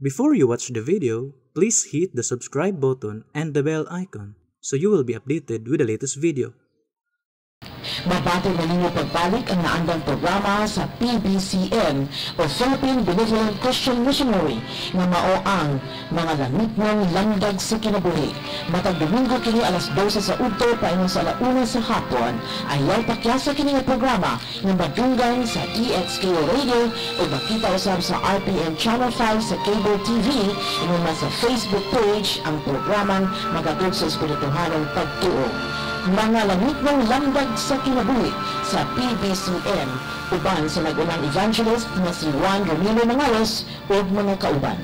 Before you watch the video, please hit the subscribe button and the bell icon so you will be updated with the latest video. Mabati na ninyo pagbalik ang naandang programa sa PBCN o Philippine Benevolent Christian Missionary nga mao ang mga langit ng landag sa kinabuhi. Matag Domingo kini alas 12 sa udto paingon sa alauna sa hapon. Ayaw pakyasa kini nga programa nga madunggan sa EXKO Radio o makita usab sa RPN Channel 5 sa Cable TV ingon man sa Facebook page ang programang magatug sa espirituhanong pagtuo. Mga langit ng landag sa kinabuhi sa PBCN uban sa nagunang evangelist na si Juan Ramiro Mangalos o mga kauban.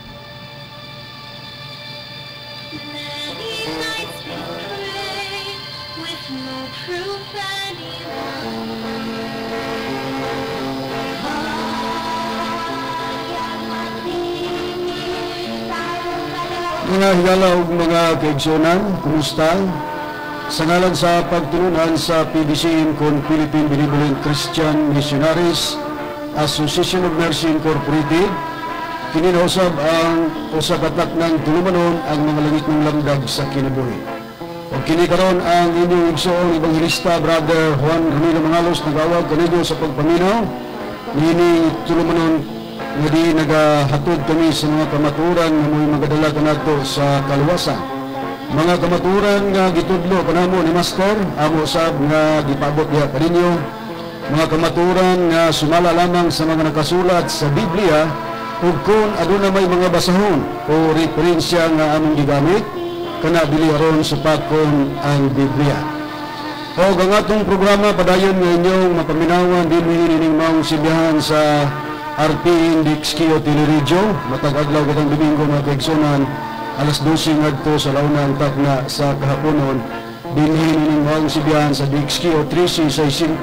Mga higala o mga kaigsunan, kumusta? Sa ngalan sa pagtulunan sa PBCN kung Philippine Benevolent Christian Missionaries Association of Mercy Incorporated, kininausab ang usabatak ng tulumanon ang mga langit ng landag sa kinabuhi. O kinikaroon ang inyong igsoong Evangelista Brother Juan Ramiro Mangalos nagawag kanino sa pagpaminaw nini tulumanon nga di nagahatod kami sa mga kamaturan na may magadala kanato sa kaluwasan. Mga kamaturan nga gitudlo kanamo ni Master, amo usab nga gipabot diha kaninyo. Mga kamaturan nga sumala lamang sa mga nakasulat sa Biblia ug kung aduna may mga basahon o referensya nga among gigamit kana dili aron supakon ang Biblia. O ang atong programa padayon nga inyong mapaminawan dinhi ning maong silbihan sa RPN EXKO Teleradyo matag adlaw katong Domingo mga kaigsunan alas 12 ngadto sa launa ang tagna sa kahaponon dinhi ning maong silbihan sa EXKO 1368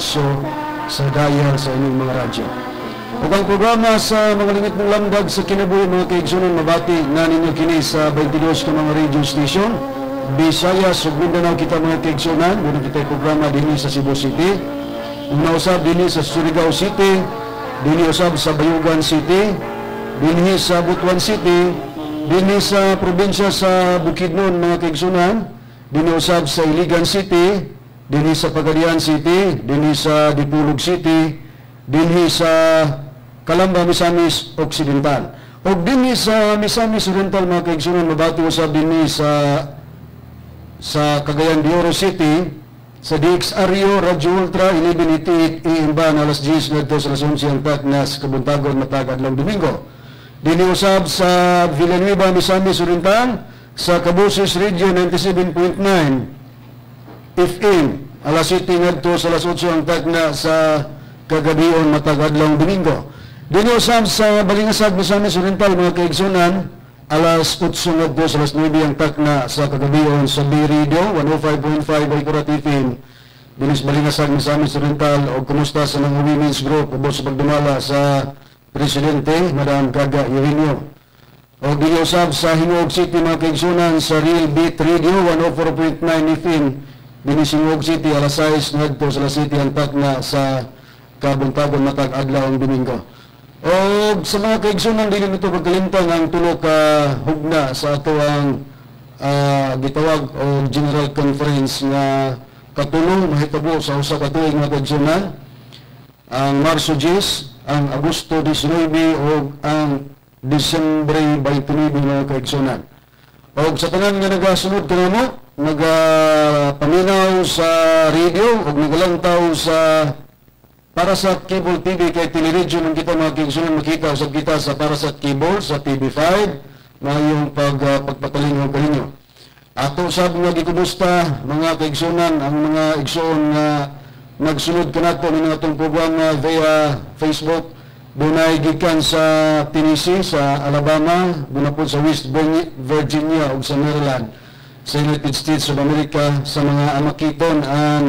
sa dial sa inyong mga radyo. Ug ang programa sa mga langit ng landag sa kinabuhi mga kaigsunan mabati na ninyo kini sa 22 ka mga radio station Visayas ug Mindanao kita mga kaigsunan muna kita programa dinhi sa Cebu City unausab dinhi sa Surigao City dinhi usab sa Bayugan City dinhi sa Butuan City dinhi sa probinsya sa Bukidnon mga kaigsunan dinhi usab sa Iligan City dinhi sa Pagadian City dinhi sa Dipulog City dinhi sa Calamba Misamis Occidental ug dinhi sa Misamis Oriental mga kaigsunan mabati usab dinhi sa Cagayan de Oro City sa DXRU Radio Ultra 1188 AM alas 10 ngadto sa alas 11 ang tagna sa kabuntagon matag adlaw Domingo. Dinhi usab sa Villanueva Misamis Oriental sa Cabuses Radio 97.9 FM alas 7 ngadto sa alas 8 ang tagna sa kagabion matag adlaw Domingo. Dinhi usab sa Balingasag Misamis Oriental mga kaigsunan alas 8 ngadto sa alas 9 ang takna sa kagabion sa B Radio 105.5 Aycorat FM dinis Balingasag Misamis Oriental o kumusta sa mga women's group ubos sa pagdumala sa Presidente Madam Gaga Eugenio o diniusab sa Hingog City mga kaigsunan sa Real Beat Radio 104.9 FM dinis Hingog City alas 6 ngadto sa alas 7 ang takna sa kabuntagon matag adlaw ang Domingo. O sa mga kaigsunan din ito pagkalintang ang tulo ka hugna sa ato ang gitawag o General Conference nga katulong mahitabo sa usa ka tuig mga kaigsunan ang Marso 10, ang Agosto 19 o ang Disyembre 29 mga kaigsunan. O sa tanan nga nagasunod kanamo nagapaminaw sa radio o nagalantaw sa para sa Cable TV kay Teleradyo nang kita mga kaigsunan makita usab kita sa para sa Cable sa TV5 mayong pagpatalingaw kaninyo. Ato sab nga gikumusta mga kaigsunan ang mga igsoon nga nagsunod kanato ning atong programa via Facebook dunay gikan sa Tennessee sa Alabama dunapod sa West Virginia ug sa Maryland sa United States of America sa mga amakiton ang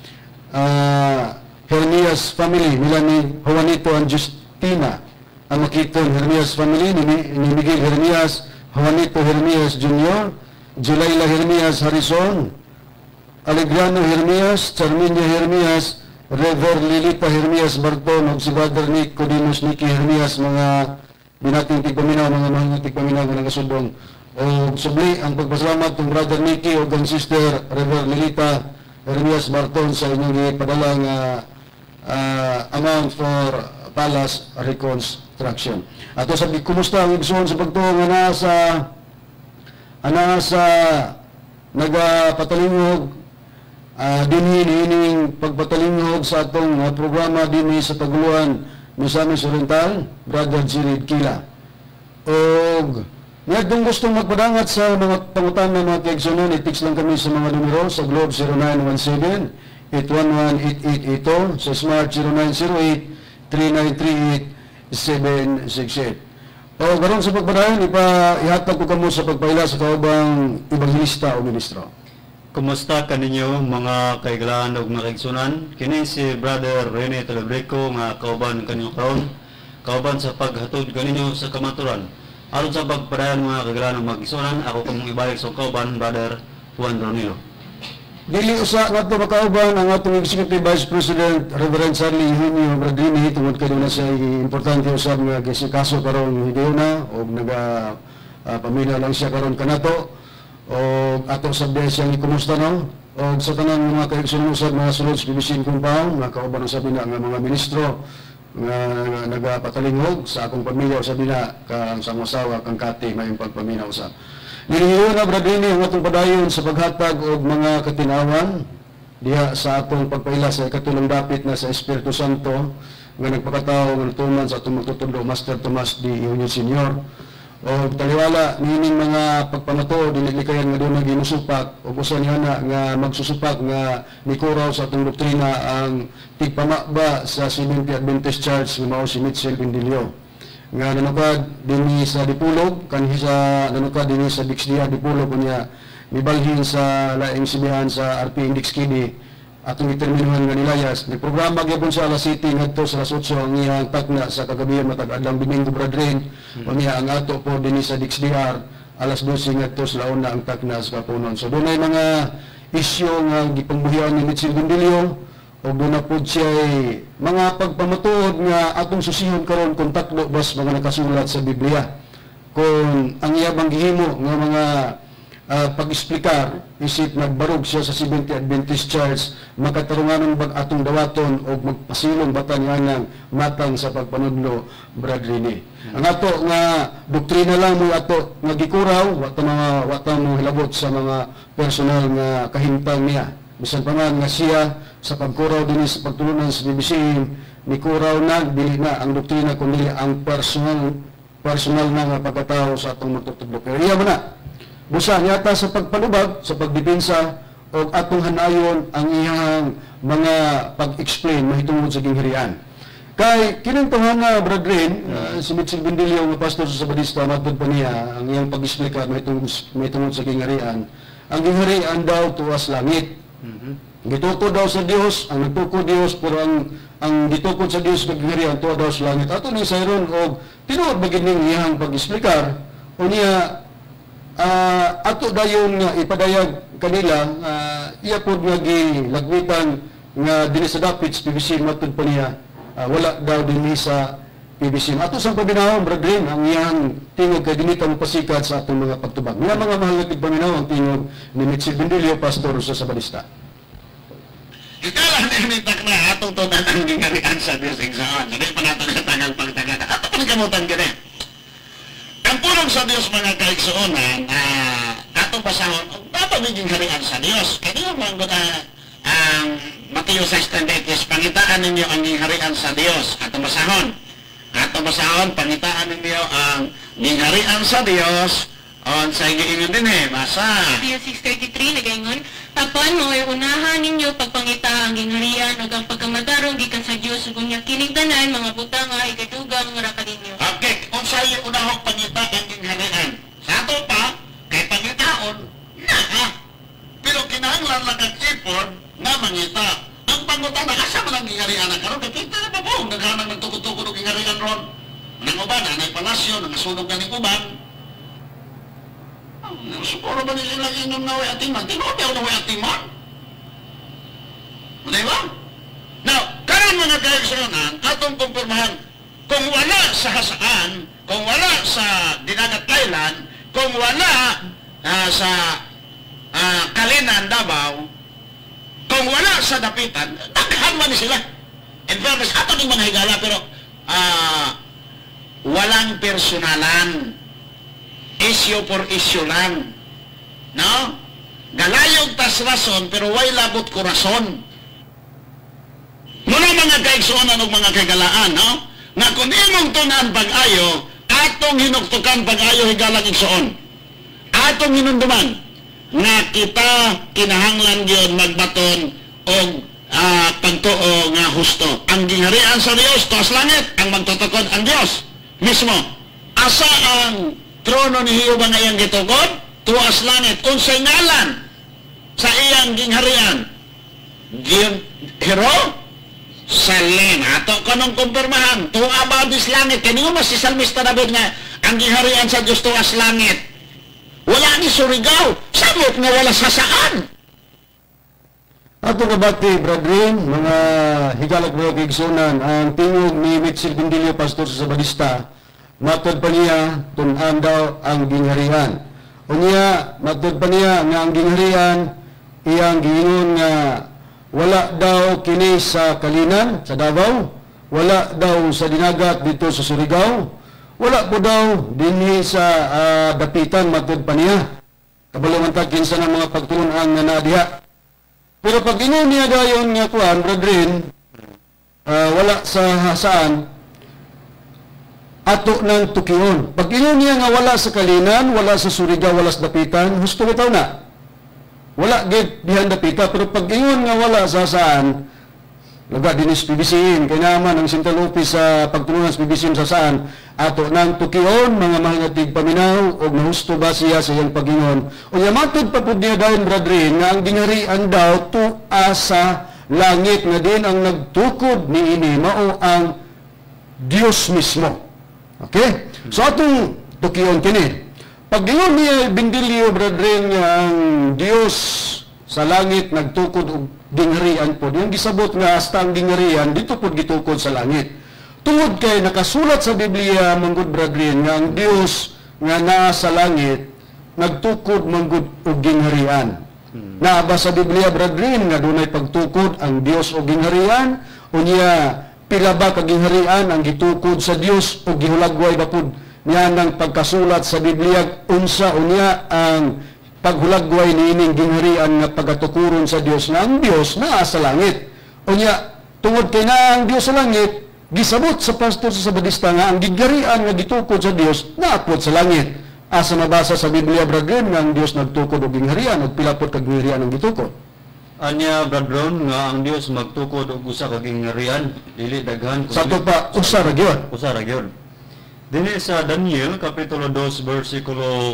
Hermias family nila ni Juanito and Justina ang makiton Hermias family ni Miguel Hermias, Juanito Hermias Jr., Jelaila Hermias Harrison, Alegrano Hermias, Charminia Hermias, Rever Lilita Hermias Barton ug si Brother Nick Codinos Nicky Hermias mga binating tigpaminaw, mga mahal tigpaminaw nga nagasudong. O subli ang pagpasalamat ng Brother Nicky o ang Sister Reverend Lilita Jeremias Barton sa inyong ipadalang amount for palace reconstruction. Ato sabi, kumusta ang igsoon sa pagtuong ana sa nagapatalingog dinhi pagpatalingog sa atong programa dinhi sa Taguluan, Misamis Oriental, Brother Jirid Kila. Og ngadtong gustong magpadangat sa mga pangutan ng mga kaigsunan, i-text lang kami sa mga numero sa Globe 0917-811-8882, sa Smart 0908-3938-768. O garon sa pagpadayon, ihatag ko kamo sa pagpaila sa kaubang ebanghilista o ministro. Kumusta kaninyo mga kaigalaan o mga kaigsunan? Kini si Brother Rene Talabreco nga kauban kanyo karon, kauban sa paghatod kaninyo sa kamaturan. Aron sa pagpadayon mga kaigalaan o mga kaigsunan, ako kamong ibalik sa kauban, Brother Juan Ronilo. Dili usa nga ito makauban ang atong Executive Vice President Reverend Charlie Eugenio Bradrini tungod kay na sa importante usab nga gisikaso karon higayuna o pamilya lang siya karon kanato o atong sabay siyang ikumusta no o sa tanang mga kaigsunan usab mga sulod sa PBC compound mga kauban ang sabi na nga mga ministro nga nagapatalingog sa akong pamilya usab nila kang sangasawa kang kati may pagpaminaw usab. Nilihiyo na Bradini ang atong padayon sa paghatag og mga katinawan diha sa atong pagpaila sa ikatulong dapit na sa Espiritu Santo nga nagpakatawo nga tuman sa atong magtutundo Master Tomas D. Union Sr. O taliwala nining mga pagpamato dinilikayan nga doon ginusupak o usa niya nga magsusupak nga nikuraw sa atong doktrina ang tigpamakba sa Seventh Adventist Church nga mao si Mitchell Pindilio nga nanukad dinhi sa Dipulog kanhi sa nanukad dinhi sa Dixdia Dipulog kunya mibalhin sa laing sibihan sa RP Index Kidi atong determinuhan nga nilayas nagprograma gyapon sa alas 7 ngadto sa alas 8 ang iyang takna sa kagabihan matag adlang Domingo Bradrin unya ang ato po dinhi sa Dixdiar alas 12 ngadto sa launa ang takna sa kapunon. So dunay mga isyu nga gipangbuhian ni Mitchell Pindilio o doon na po siya mga pagpamatuod nga atong susihon karon kung tatlo bas mga nakasulat sa Biblia. Kung ang iyabang gihimo nga mga pag-explicar isip nagbarog siya sa Seventh Adventist Church makatarunganon bag atong dawaton o magpasilong batan nga ng matang sa pagpanudlo Bradrini. Ang ato nga doktrina lang mo ato nga gikuraw wata mo hilabot sa mga personal nga kahimtang niya. Bisan pa man nga siya sa pagkuraw din sa pagtulunan sa BBC ni kuraw na dili na ang doktrina kundi ang personal na nga pagkatao sa atong magtutudlo. Pero iya mo na busa yata sa pagpalubag sa pagdepensa o atong hanayon ang iyang mga pag-explain mahitungod sa gingharian. Kay kining tungana Bradrin si Mitchell Pindilio nga pastor sa Sabadista matod pa niya ang iyang pag-explica mahitungod sa gingharian. Ang gingharian daw tuwas langit. Gitukod daw sa Dios, ang nagtukod Dios pero ang gitukod sa Dios kagingharian tuwa daw sa langit. Ato ni sayron og tinuod bagid ning iyang pag-explicar unya ato dayon nga ipadayag kanila iya pod nga gilagwitan nga dinhi sa dapit sa PBC matud pa niya wala daw dinhi sa PBC. Ato sang pabinawon Bradrin ang iyang tingog kay dinhi ta pasikat sa atong mga pagtubag. Nga mga mahal nga tigpaminaw ang tingog ni Mitchell Pindilio pastor sa Sabadista. Ikala na takna atong tunan ang gingarian sa Diyos igsoon. Hindi pa natin sa tangang pagtagat. Ato pa nagamutan ka rin. Ang pulong sa Diyos mga kaigsuonan, atong pasahon, dapat may gingarian sa Diyos. Kaya mga ang Mateo 6:10, pangitaan ninyo ang gingarian sa Diyos. Atong pasahon. Atong pasahon, pangitaan ninyo ang gingarian sa Diyos. On sa giingon din basa. Matthew 6:33 nagaingon, tapan mo ay unahan ninyo pagpangita ang gingharian ug ang pagkamatarong gikan sa Dios ug unya kining tanan mga butang nga ikadugang ra kaninyo. Okay, kung sa iyo unahong pangita ang gingharian. Sa ato pa kay pangitaon na. Pero kinahanglan lang kag effort nga mangita. Ang pangutan na asa man ang gingharian karon kay kita na babong naghanang nagtukod-tukod og gingharian ron. Nang uban anay palasyo nangasunog na ni uban. Siguro ba nila inom na way atiman? Tinod daw na way atiman? Di ba? Now, karon mga kaigsuonan, atong kumpirmahan, kung wala sa hasaan, kung wala sa Dinagat Island, kung wala sa Kalinan, Davao, kung wala sa Dapitan, daghan man sila. In fairness, ato ng mga higala, pero walang personalan. Issue for issue lang. No? Galayog tas rason, pero way labot korason. Muna mga kaigsuonan o mga kagalaan, no? Nga kung imong tunan pag-ayo, atong hinuktukan pag-ayo higalang igsuon. Atong hinunduman, nga kita kinahanglan yun magbaton o pagtuo nga husto. Ang gingharian sa Dios, tuas langit, ang magtutukod ang Dios mismo. Asa ang trono ni Jehovah nga iyang gitukod? Tuas langit. Unsay ngalan sa iyang gingharian? Hero? Salem. Ato kanong kumpirmahan. Tuwa ba dis langit? Kaya nga mas si Salmista David nga ang gingharian sa Diyos tuwas langit. Wala ni Surigao. Sabot nga wala sa saan. Ato kabati, brethren, mga higalag mga kaigsunan, ang tingog ni Mitchell Bindilio, pastor sa Sabadista, matod pa niya, tunan daw ang gingharian. Unya, matod pa niya nga ang gingharian, iyang giingon nga wala daw kini sa Kalinan, sa Davao, wala daw sa Dinagat dito sa Surigao, wala po daw dinhi sa Dapitan, matod pa niya. Kabalungan ta kinsa ng mga pagtulungan nga naadiha. Pero pag ingon niya dayon nga kuan, brethren, wala sa saan, ato ng tukion. Pag ingon niya nga wala sa Kalinan, wala sa Surigao, wala sa Dapitan, gusto ko taw na. Wala gid dihan Dapita, pero pag ingon nga wala sa saan, laga dinis PBCin, kaya naman ang Sintalupi sa pagtulungan sa PBCin sa saan, ato ng tukion, mga mahingatig paminaw, o nahusto ba siya sa iyang pag-ingon. O yamatod pa po niya dayon, brethren, nga ang gingharian daw tuwa sa langit, nga din ang nagtukod ni ini, mao ang Diyos mismo. Okay? So atong tukion kini. Pag ingon niya Bindilio, brethren, nga ang Diyos sa langit nagtukod og gingharian po. Yung gisabot nga hasta ang gingharian, dito po gitukod sa langit. Tungod kay nakasulat sa Biblia, manggod brethren, nga ang Diyos nga naa sa langit, nagtukod manggod og gingharian. Naaba sa Biblia, brethren, nga dunay pagtukod ang Diyos og gingharian, unya pila ba ka gingharian ang gitukod sa Diyos o gihulagway ba pud niya ng pagkasulat sa Biblia, unsa unya ang paghulagway ni ining gingharian nga pagatukuron sa Dios nga ang Dios naa sa langit. Unya tungod kay naa ang Dios sa langit, gisabot sa pastor sa Sabadista nga ang gingharian nga gitukod sa Dios naapod sa langit. Asa mabasa sa Biblia, brethren, nga ang Dios nagtukod og gingharian ug pila pod ka gingharian ang gitukod. Anya, brethren, nga ang Dios magtukod og usa ka gingharian, dili daghan Sa to pa usa ra gyud. usa ra gyud. Dini sa Daniel, Kapitulo 2, versikulo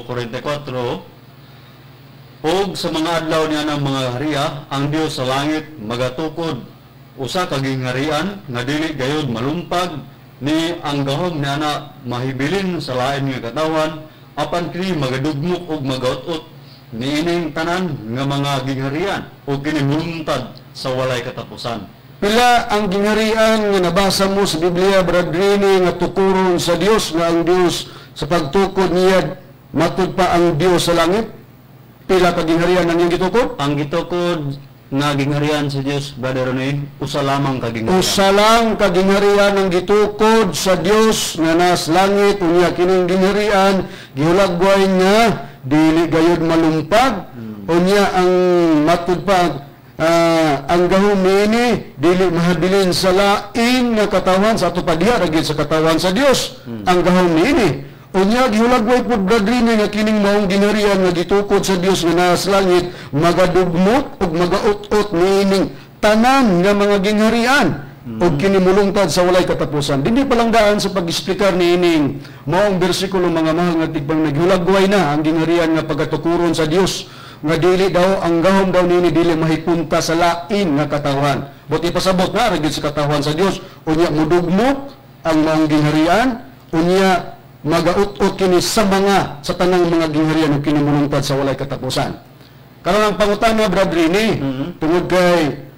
44, og sa mga adlaw niya ng mga hariya, ang Dios sa langit magatukod usa ka gingharian nga dili gayud malumpag ni ang gahom ni ana mahibilin sa lain nga katawan, apan kini magadugmok og magaut-ut niining tanan nga mga gingharian o kini muluntad sa walay katapusan. Pila ang gingharian nga nabasa mo sa Biblia, brethren, nga tukuron sa Dios, nga ang Dios sa pagtukod niya matud pa ang Dios sa langit? Pila ka gingharian ang iyang gitukod? Ang gitukod nga gingharian sa Dios, brother Ronnie, usa lamang ka gingharian. Usa lang ka gingharian ang gitukod sa Dios nga nas langit, unya kining gingharian gihulagway nga dili gayud malumpag, unya ang matud pa ang gahom niini dili mahabilin sa lain nga katawan sa ato padiha ra gyud sa katawan sa Dios. Ang gahom niini unya gihulagway pud brethren nga kining maong ginharian nga gitukod sa Dios nga naa sa langit magadugmot ug magaut-ut niining tanan nga mga gingharian ug kini mulungtad sa walay katapusan. Dili pa lang daan sa pag-eksplikar niining maong bersikulo, mga mahal nga tigbang naghulagway na ang gingharian nga pagatukuron sa Dios nga dili daw ang gahom daw nini dili mahipunta sa lain nga katawan. Buti pasabot na ra gyud sa katawan sa Dios. Unya mudugmok ang maong gingharian, unya magaut-ut kini sa tanang mga gingharian ug kini mulungtad sa walay katapusan. Karon ang pangutana, brethren, tungod kay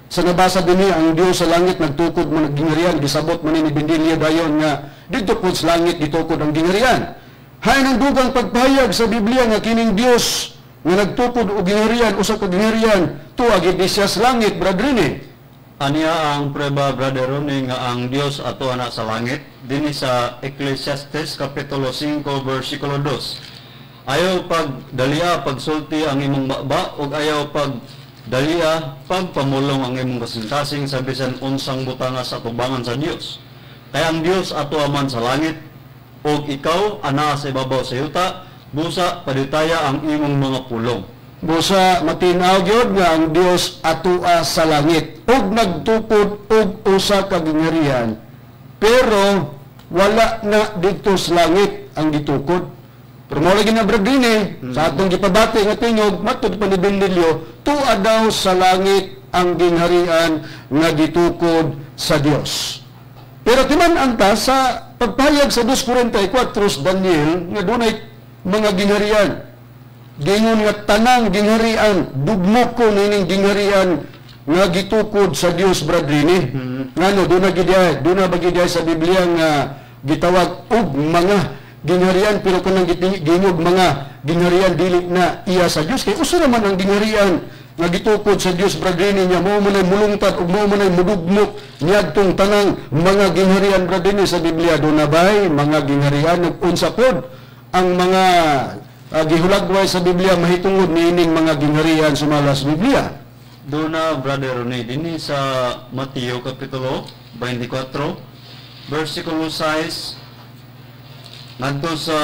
sa nabasa dinhi ang Dios sa langit nagtukod man gingharian, gisabot man ni Bendilia dayon nga didto pud sa langit gitukod ang gingharian. Hay nang dugang pagpahayag sa Biblia nga kining Dios nga nagtukod og gingharian usa ka gingharian tuwa gid siya sa langit, brethren. Aniya ang prueba, Brother Ronnie, nga ang Dios ato ana sa langit dinhi sa Ecclesiastes kapitulo 5 bersikulo 2. Ayaw pagdalia pagsulti ang imong baba ug ayaw pagdalia pagpamulong ang imong kasing-kasing sa bisan unsang butanga sa tubangan sa Dios. Kaya ang Dios ato man sa langit ug ikaw ana sa ibabaw sa yuta, busa paditaya ang imong mga pulong. Busa matinaw gyud nga ang Dios atua sa langit ug nagtukod og usa ka gingharian, pero wala na dito sa langit ang gitukod. Pero mo lagi na bradine sa atong gipabati nga tingog matud pa ni Benilio, tuwa daw sa langit ang gingharian nga gitukod sa Dios. Pero timan anta sa pagpahayag sa 2:44 Daniel nga dunay mga gingharian. Gingon nga tanang gingharian, dugmok ko nining gingharian nga gitukod sa Dios, bradrini. Ngano doon na bagay sa Biblia nga gitawag og mga gingharian, pero kanang gingog mga gingharian dili na iya sa Dios. Kay usa naman ang gingharian nga gitukod sa Dios, bradrini, niya mao man ay mulungtad ug mao man ay mudugmok niadtong tanang mga gingharian, bradrini, sa Biblia. Doon na bay mga gingharian ug unsa pod ang mga gihulagway sa Biblia mahitungod niining mga gingharian sumala sa Biblia. Doon na, Brother Ronnie, dinhi sa Mateo kapitulo 24 bersikulo 6 ngadto sa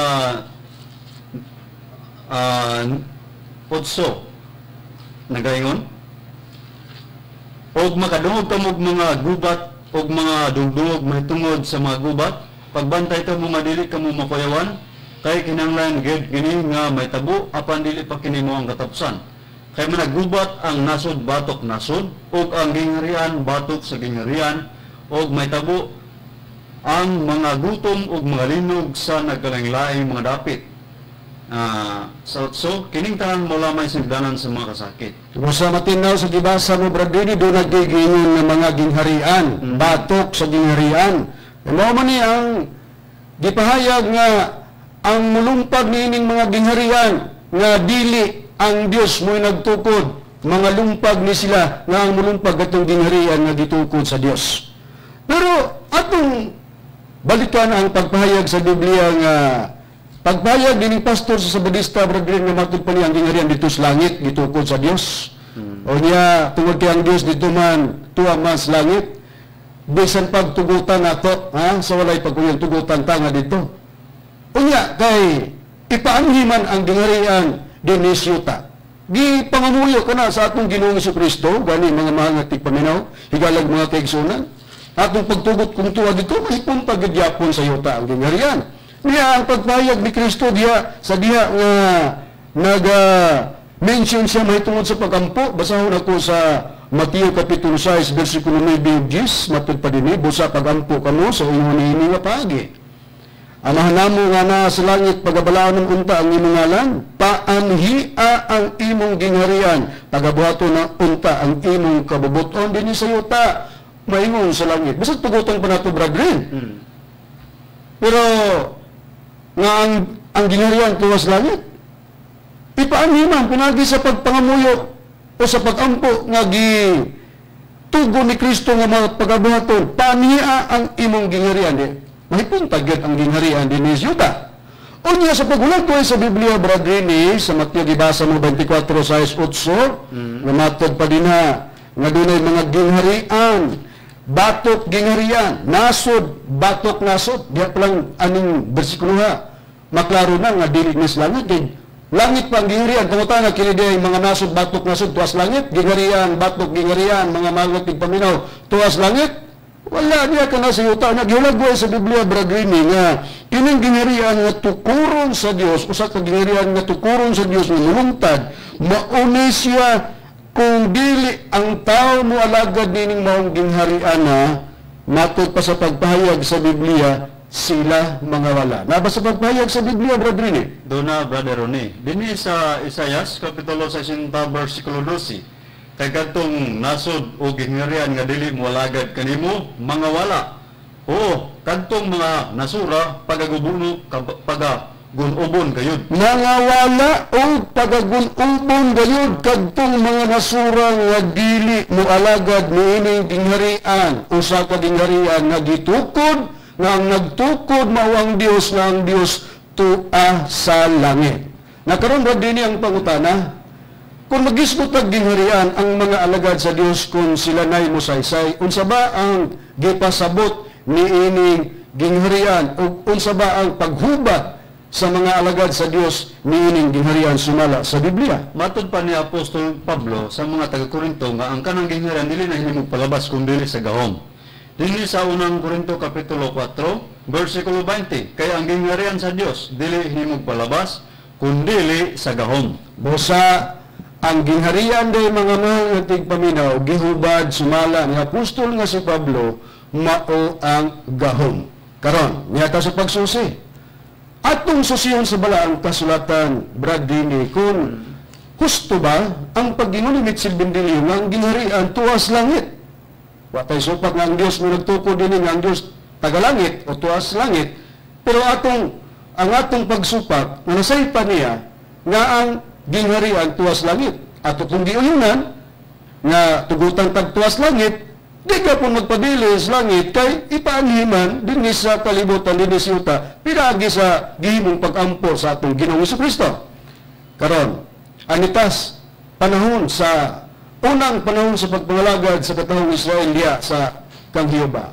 8 nagaingon, og makadungog kamog mga gubat og mga dugdungog mahitungod sa mga gubat, pagbantay ta mo madili kamo mapayawan, kay kinahanglan gid kini nga may tabo apan dili pa kini mo ang katapusan. Kay managgubat ang nasod batok nasod ug ang gingharian batok sa gingharian ug may tabo ang mga gutom ug mga linog sa nagkalanglaing mga dapit. So kining tanan mo lamay sigdanan sa mga kasakit. Sa matinaw sa gibasa mo, bradini, doon naggigingon ng mga gingharian, batok sa gingharian. Mao man ni ang gipahayag nga ang mulumpag niining mga gingharian nga dili ang Dios mo'y nagtukod, mga lumpag ni sila nga ang mulumpag atong gingharian nga gitukod sa Dios. Pero atong balikan ang pagpahayag sa Biblia nga pagpahayag din pastor sa Sabadista, brethren, nga matud pa niya ang gingharian dito sa langit gitukod sa Dios. O niya tungod kay ang Dios dito man tuwa man sa langit, bisan pagtugutan nato sa walay pagkuyang tugutan ta nga dito. Unya kay ipaanhi man ang gingharian dinhi sa yuta. Di pangamuyo kana sa atong Ginoong Jesucristo, gani mga mahal nga tigpaminaw, higalag mga kaigsunan. Atong pagtugot kung tuwa dito, mahipon pagyapon sa yuta ang gingharian. Niya ang pagpahayag ni Kristo diha sa diha nga mention siya mahitungod sa pagampo. Basahon ako sa Mateo kapitulo 6 bersikulo 9 10, matud pa dinhi, busa pagampo kamo sa ingon niini nga paagi. Amahan namo nga na sa langit pagabalaan ng unta ang imong ngalan, paanhia ang imong gingharian, tagabuhaton ng unta ang imong kabubuton dinhi sa yuta, maingon sa langit. Bisag tugutan pa nato, brethren. Pero nga ang gingharian tuwa sa langit, ipaanhi man pinagi sa pagpangamuyo o sa pagampo nga tugo ni Kristo nga mga pagabuhaton, paanhia ang imong gingharian. Mahipon tagyat ang gingharian din sa yuta. O niya sa pagulat ko sa Biblia, brethren, sa Mateo gibasa mo 24:6-8, nga matod pa din nga dunay mga gingharian, batok gingharian, nasod, batok nasod. Diya palang aning bersikulo ha, maklaro na nga dili ni sa langit. Langit pa ang gingharian, pangutana kini day mga nasod, batok nasod, tuwas langit, gingharian, batok gingharian, mga malaking paminaw, tuwas langit. Wala niya ka na sa yuta. Naghilagway sa Biblia, brethren, nga kining gingharian nga tukuron sa Dios, usa ka gingharian nga tukuron sa Dios nga mulungtad, mauni siya kung dili ang tao mo alagad nining maong gingharian na matod pa sa pagpahayag sa Biblia, sila mga wala. Nabasa pagpahayag sa Biblia, brethren. Doon na, Brother Ronnie, dinhi sa Isaias kapitulo 60 bersikulo 12, kay kadtong nasod o gingharian nga dili mo alagad kanimo mga wala. Oo, kadtong mga nasura pagagubuno pagagunubon kayod. Mga wala o pagagunubon gayud kadtong mga nasura nga dili mo alagad niining gingharian. Usa ka gingharian nga gitukod nga ang nagtukod mao ang Dios nga ang Dios tua sa langit. Nakaroon ba din ang pangutana? Kung magisgot ang gingharian ang mga alagad sa Dios kung sila nay mosaysay, unsa ba ang gipasabot niining gingharian o unsa ba ang paghubat sa mga alagad sa Dios niining gingharian sumala sa Biblia? Matod pa ni Apostol Pablo sa mga taga-Korinto nga ang kanang gingharian dili na hinimog palabas kun dili sa gahom. Dili sa unang Korinto kapitulo 4 versikulo 20, kaya ang gingharian sa Dios dili hinimog palabas kun dili sa gahom. Busa ang gingharian day mga mahal nga tigpaminaw gihubad sumala ni apostol nga si Pablo mao ang gahom. Karon niya ta sa pagsusi. Atong susiyon sa balaang kasulatan Brad Dini kung husto ba ang pagginunimit silbing dili nga ang gingharian tuwas langit. Watay supat nga ang Dios mo nagtukod din nga ang Dios tagalangit o tuwas langit. Pero ang atong pagsupat nga nasaypa niya nga ang gingharian tuwas langit. At kung giulinan nga tugutan tag tuwas langit, di ka po magpadilis langit kay ipaanhiman din sa kalibutan din sa yuta pinagi sa gihimong pag-ampo sa atong Ginoong Jesucristo. Karon, anitas panahon sa unang panahon sa pagpangalagad sa katawang Israel diya sa kang Hioba.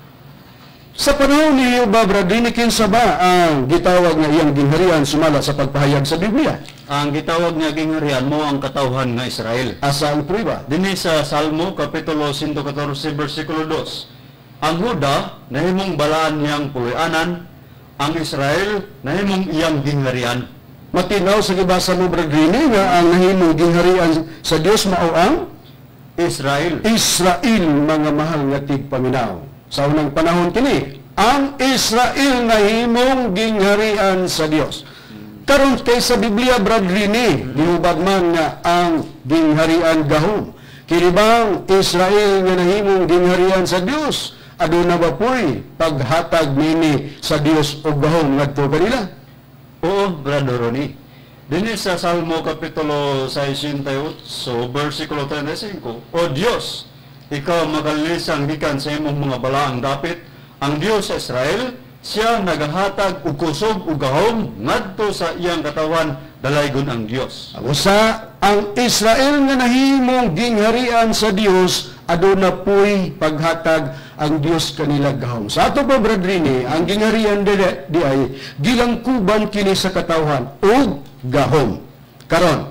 Sa panahon ni Hioba, bradinikin sa ba ang gitawag nga iyang gingharian sumala sa pagpahayag sa Biblia? Ang gitawag nga gingharian mo ang katawhan nga Israel. Asa ang prueba? Dinhi sa Salmo kapitulo 114 bersikulo 2. Ang Huda nahimong balaan niyang puloy-anan, ang Israel nahimong iyang gingharian. Matinaw sa gibasa mo bradini nga ang nahimong gingharian sa Dios mao ang Israel. Israel, mga mahal nga tigpaminaw. Sa unang panahon kini, ang Israel nahimong gingharian sa Dios. Karon kay sa Biblia bradini gihubad man nga ang gingharian gahom. Kinibang Israel nga nahimong gingharian sa Dios, aduna ba po'y paghatag nini sa Dios og gahom ngadto kanila? Oo, Brother Ronnie. Dinhi sa Salmo kapitulo 68, versikulo 35, O Diyos, ikaw magalilisang gikan sa imong mga balaang dapit, ang Diyos sa Israel, siya nagahatag og kusog ug gahom ngadto sa iyang katawan, dalaygon ang Dios. Usa ang Israel nga nahimong gingharian sa Dios, aduna po'y paghatag ang Dios kanila gahom. Sa ato pa bradrini, ang gingharian di ay gilangkuban kini sa katawhan o gahom. Karon,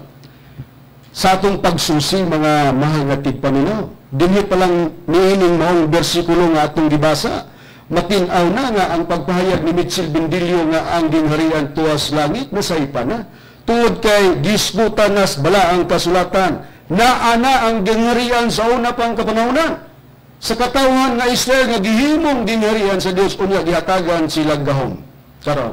sa atong pagsusi mga mahal nga tigpaminaw, dinhi pa lang niining maong bersikulo nga atong gibasa, matinaw na nga ang pagpahayag ni Mitchell Bindilio nga ang gingharian tuwas langit nasaypa na. Tungod kay gisgutan nas bala ang kasulatan na ana ang gingharian sa una pang kapanahonan. Sa katawhan nga Israel nga gihimong gingharian sa Dios unya gihatagan sila gahom. Karon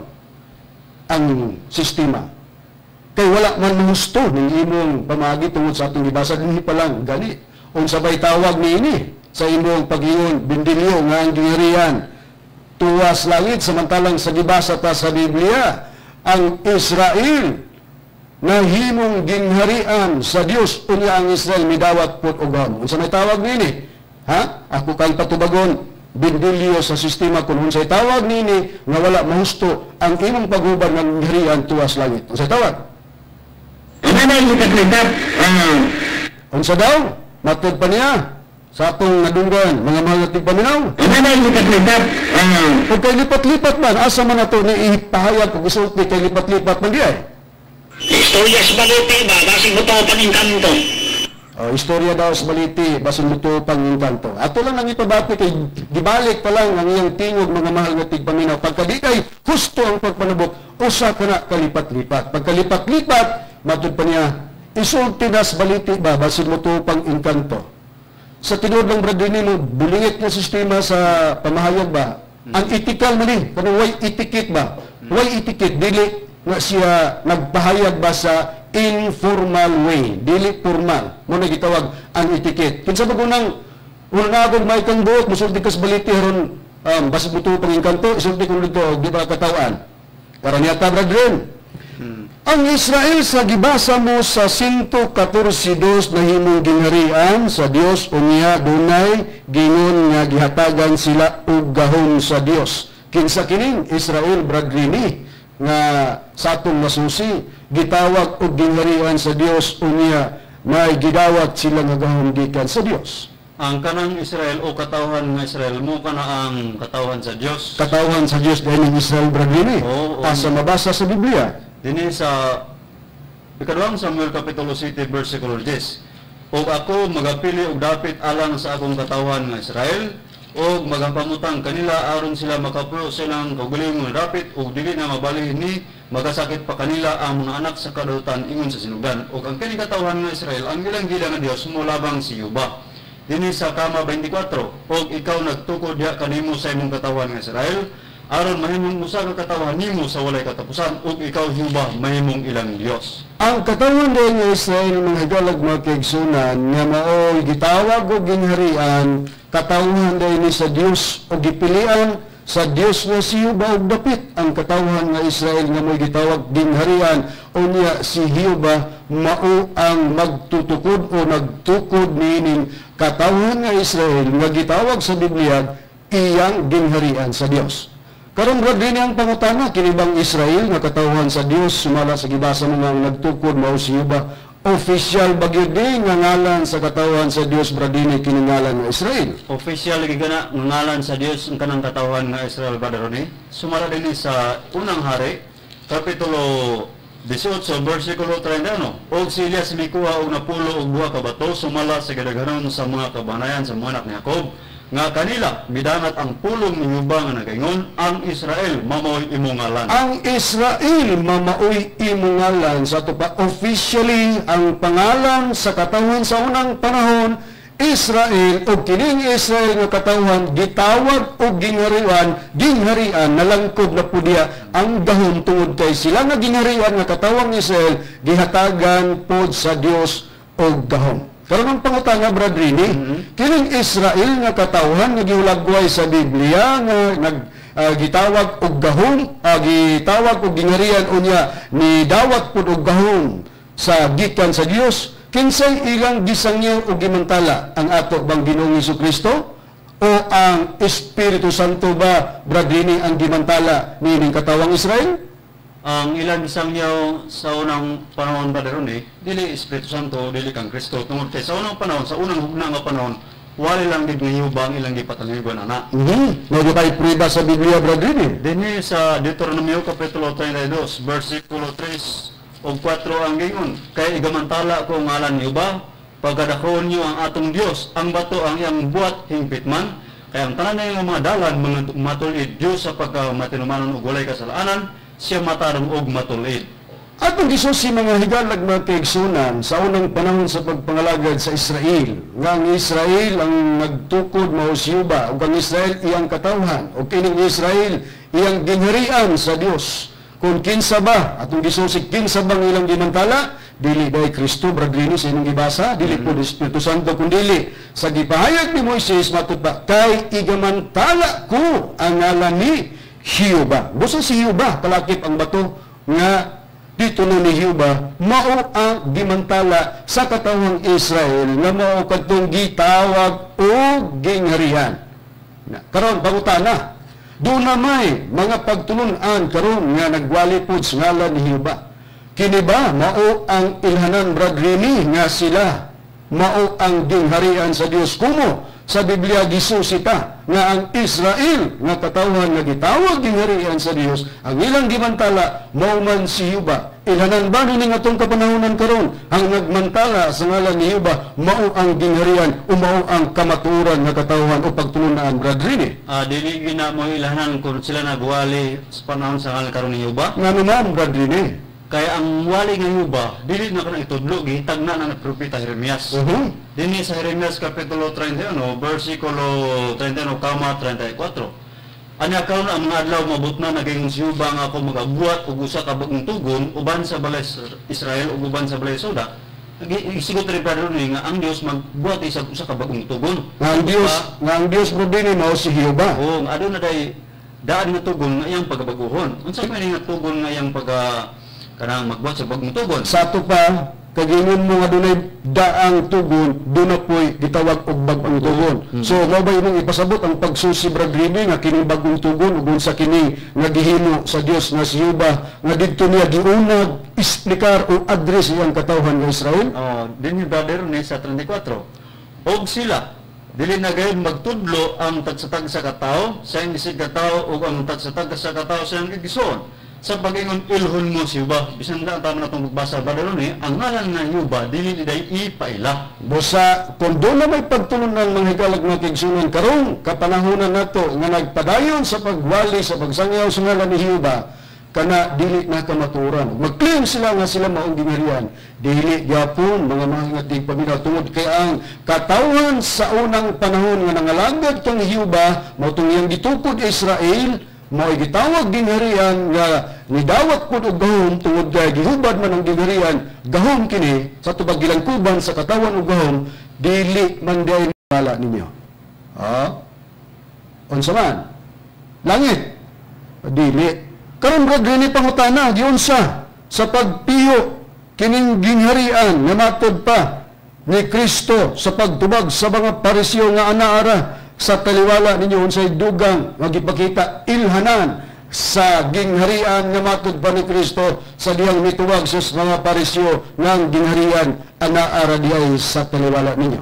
ang sistema kay wala man mahusto ning imong pamagi tungod sa atong gibasa dinhi pa lang gani unsa bay tawag niini sa imong pag-iyon Bindilio nga ang gingharian tuwas langit, samantalang sa gibasa ta sa Biblia ang Israel nahimong gingharian sa Dios unya ang Israel midawat pud og gahom. Unsa may tawag niini? Ha? Ako kay patubagon Bindilio sa sistema kung unsay tawag nini nga wala mahusto ang imong paghubad ng gingharian tuwas langit. Unsay tawag? Unsa daw? Matod pa niya sa atong nadunggan mga mahal nga tigpaminaw. Kung kay lipat-lipat man asa man ato ni ipahayag kung gusto kay lipat-lipat man di ay. Istorya sa baliti ba? Basing mo to paningkanto. Istorya daw sa baliti, basin mo ito pang-inkanto. Ato lang nang ipabati kay gibalik pa lang ang iyang tingog mga mahal nga tigpaminaw. Pagka di kay husto ang pagpanabot, usa ka na kalipat-lipat. Pagkalipat-lipat, matod pa niya, isulti na sa baliti ba, basin mo ito pang-inkanto. Sa tinuod ng bradini mo, bulingit na sistema sa pamahayag ba, ang itikal man kanang way itikit ba? Way itikit, dili nga siya nagpahayag ba sa informal way, dili formal. Mo na gitawag ang etiquette. Kinsa ba kunang una ako may kang buot, musulti kas baliti haron basig mo tuwa panging kanto, isulti ko dito di ba katawaan. Karaniata brethren. Ang Israel sa gibasa mo sa 114:2 na himong gingharian sa Dios unya dunay gingon nga gihatagan sila og gahom sa Dios. Kinsa kining Israel bradrini nga sa atong masusi gitawag og gingharian sa Dios unya may gidawat sila nga gahom gikan sa Dios. Ang kanang Israel o katawhan nga Israel mo kana ang katawhan sa Dios. Katawhan sa Dios dahil Israel bradrini. Asa mabasa sa Biblia. Dini sa ikadawang Samuel Kapitulo 7 versikulo 10. O ako magapili og dapit alang sa akong katawhan nga Israel o magapamutang kanila aron sila makapuyo silang kaugalingon nga dapit o dili na mabalhin ni magasakit pa kanila ang mga anak sa kadautan ingon sa sinugdan. O ang kini katawhan nga Israel ang gilang nga Dios mo labang si Yuba. Dini sa Kama 24 og ikaw nagtukod diha kanimo sa imong katawhan nga Israel aron mahimong usa ka katawhan nimo sa walay katapusan ug ikaw Yuba mahimong ilang Dios. Ang katawhan din ng Israel mga higalag mga kaigsunan nga mao'y gitawag o gingharian katawhan din ni sa Dios o gipilian sa Dios nga si Yuba og dapit ang katawhan nga Israel nga mo'y gitawag gingharian unya si Yuba mao ang magtutukod o nagtukod niining katawhan nga Israel nga gitawag sa Biblia iyang gingharian sa Dios. Karon brad din ang pangutana kinibang Israel nga katawhan sa Dios sumala sa gibasa mo nga nagtukod mao si Yuba official bagyod din nga ngalan sa katawhan sa Dios brad din kiningalan nga Israel. Official gigana nga ngalan sa Dios ang kanang katawhan nga Israel brother ni sumala din sa unang hari kapitulo 18 versikulo 31 og si Elias mikuha og napulo og duha ka bato sumala sa kadaghanon sa mga kabanayan sa mga anak ni Jacob nga kanila midangat ang pulong ni Yuba nga nagaingon ang Israel mamoy imong ngalan. Ang Israel mamoy imong ngalan sa tupa officially ang pangalan sa katawhan sa unang panahon Israel o kining Israel nga katawhan gitawag og gingharian nalangkob na pudya ang gahom tungod kay sila nga gingharian nga katawang Israel gihatagan pod sa Dios og gahom. Karon ang pangutana brad rini, kining Israel nga katawhan nga giulagway sa Biblia nga gitawag og gahom, gitawag og gingharian unya ni dawat pud og gahom sa gikan sa Dios. Kinsay ilang gisangyo o gimantala ang ato bang Ginoong Jesucristo o ang Espiritu Santo ba brad rini ang gimantala nining katawang Israel? Ang ilang gisangyo sa unang panahon ba daron dili Espiritu Santo dili kang Kristo tungod kay sa unang panahon sa unang hugna nga panahon wali lang gid nga Yuba ang ilang gipatangaygon ana. Mao kay prueba sa Biblia brad rini. Dinhi sa Deuteronomio kapitulo 32 versikulo 3 o 4 ang gingon kay igamantala ko ang ngalan ni Yuba pagkadakon niyo ang atong Dios ang bato ang iyang buhat hingpit man kay ang tanan nga mga dalan mga matulid Dios sa pagkamatinumanon og walay kasalanan siya matarong og matulid. Atong gisusi mga higalag mga kaigsunan sa unang panahon sa pagpangalagad sa Israel nga ang Israel ang nagtukod mao si Yuba ug ang Israel iyang katawhan ug kining Israel iyang gingharian sa Dios. Kung kinsa ba atong gisusi kinsa bang ilang gimantala dili day Kristo bragrini sa inyong gibasa dili po Espiritu Santo kundi sa gipahayag ni Moises matud ba kay igamantala ko ang ngalan ni Yuba. Busa si Yuba kalakip ang bato nga dito no ni Yuba mao ang gimantala sa katawang Israel nga mao kadtong gitawag og gingharian. Karon pangutana doon na may mga pagtulunan karon nga nagwali pod sa ngalan ni Yuba. Kini ba mao ang ilhanan brad rini nga sila mao ang gingharian sa Dios kumo sa Biblia gisusita nga ang Israel nga katawhan nga gitawag gingharian sa Dios ang ilang gimantala mao man si Yuba. Ilhanan ba ni nga atong kapanahonan karon ang nagmantala sa ngalan ni Yuba mao ang gingharian o mao ang kamatuoran nga katawhan o pagtulunan brad rini? Dili gina mo ilhanan kung sila nagwali sa panahon sa ngalan karon ni Yuba. Nga naman brad rini. Kaya ang wali nga Yuba dili na kanang itudlo gihitag na ng propeta Jeremias. Dinhi sa Jeremias kapitulo 31 versikulo 31 kama 34. Anya karon ang mga adlaw mabot na naging siyuba nga ako magabuhat og usa ka bagong tugon uban sa balay Israel ug uban sa balay Soda. Isigot rin pero nga ang Dios magbuhat isa ka bagong tugon. Nga ang Dios mo din mao si Jehova. Oo, adto na day daan nga tugon nga iyang pagabaguhon. Unsa man nga tugon nga iyang kanang magbuhat sa bagong tugon? Sa ato pa kagingon mo nga dunay daang tugon, duna po'y gitawag og bagong tugon. So mao ba imong ipasabot ang pagsusi Brad Rene nga kini bagong tugon ug sa kini nga gihimo sa Dios nga si Jehova nga didto niya giunag explicar o address iyang katawhan nga Israel? Oh, dinhi brother ni sa 34. Og sila dili na gayud magtudlo ang tagsatag sa katawo sa isig katawo ug ang tagsatag sa katawo sa iyang gigsuon. Sa pag-ingon ilhon mo si Yuba, bisan na tama na itong magbasa ba ron ang ngalan nga Yuba, dili niday ipaila. Busa, kung doon na may pagtulong ng mga higalag na kigsunan karong kapanahonan nato nga nagpadayon sa pagwali sa pagsangyaw sa ngalan ni Yuba, kana dili na kamaturan. Mag-claim sila nga sila maong gingharian. Dili gyapon mga mangatig paminaw tungod kay ang katawan sa unang panahon nga nangalagad kang Yuba, mao tong iyang gitukod Israel, mao gitawag gingharian nga nidawat pud og gahom tungod kay gihubad man ang gingharian gahom kini sa tubag gilangkuban sa katawan og gahom dili man day wala ninyo. Unsa man? Langit. Dili. Karon Brad Rene pangutana giunsa sa pagpiyo kining gingharian nga matud pa ni Kristo sa pagtubag sa mga parisyo nga anaara sa taliwala ninyo unsay dugang nga gipakita ilhanan sa gingharian nga matud pa ni Kristo sa diyang mituwag sa mga parisyo nga gingharian anaara diay sa taliwala ninyo.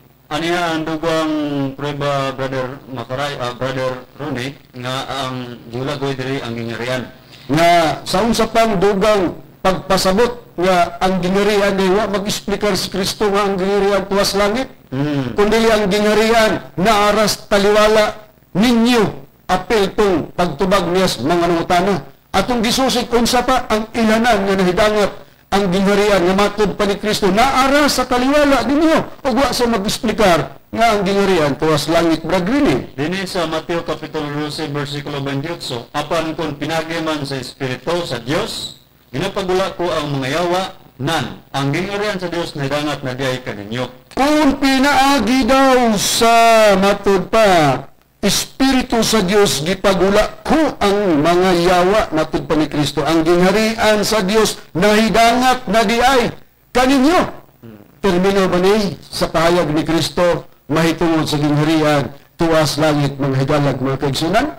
Aniya ang dugang prueba brother Makaray, brother Ronnie nga ang giulagoy diri ang gingharian nga sa unsa pang dugang pagpasabot nga ang gingharian ay wa mag-explicar si Kristo nga ang gingharian tuwas langit. Kundi ang gingharian na aras taliwala ninyo apel tong pagtubag niya mga nangutana. Atong gisusik unsa pa ang ilanan nga nahidangat ang gingharian nga matud pa ni Kristo na aras sa taliwala ninyo. Ug wa sa mag-explicar nga ang gingharian tuwas langit Brad Rene. Dinhi sa Mateo kapitulo 12 bersikulo 28, apan kun pinagi man sa espiritu sa Dios, ginapagula ko ang mga yawa nan ang gingharian sa Dios nahidangat na diay kaninyo. Kung pinaagi daw sa matud pa Espiritu sa Dios gipagula ko ang mga yawa matud pa ni Kristo ang gingharian sa Dios nahidangat na diay kaninyo. Termino ba ni sa pahayag ni Kristo mahitungod sa gingharian tuwas langit mga higalag mga kaigsunan?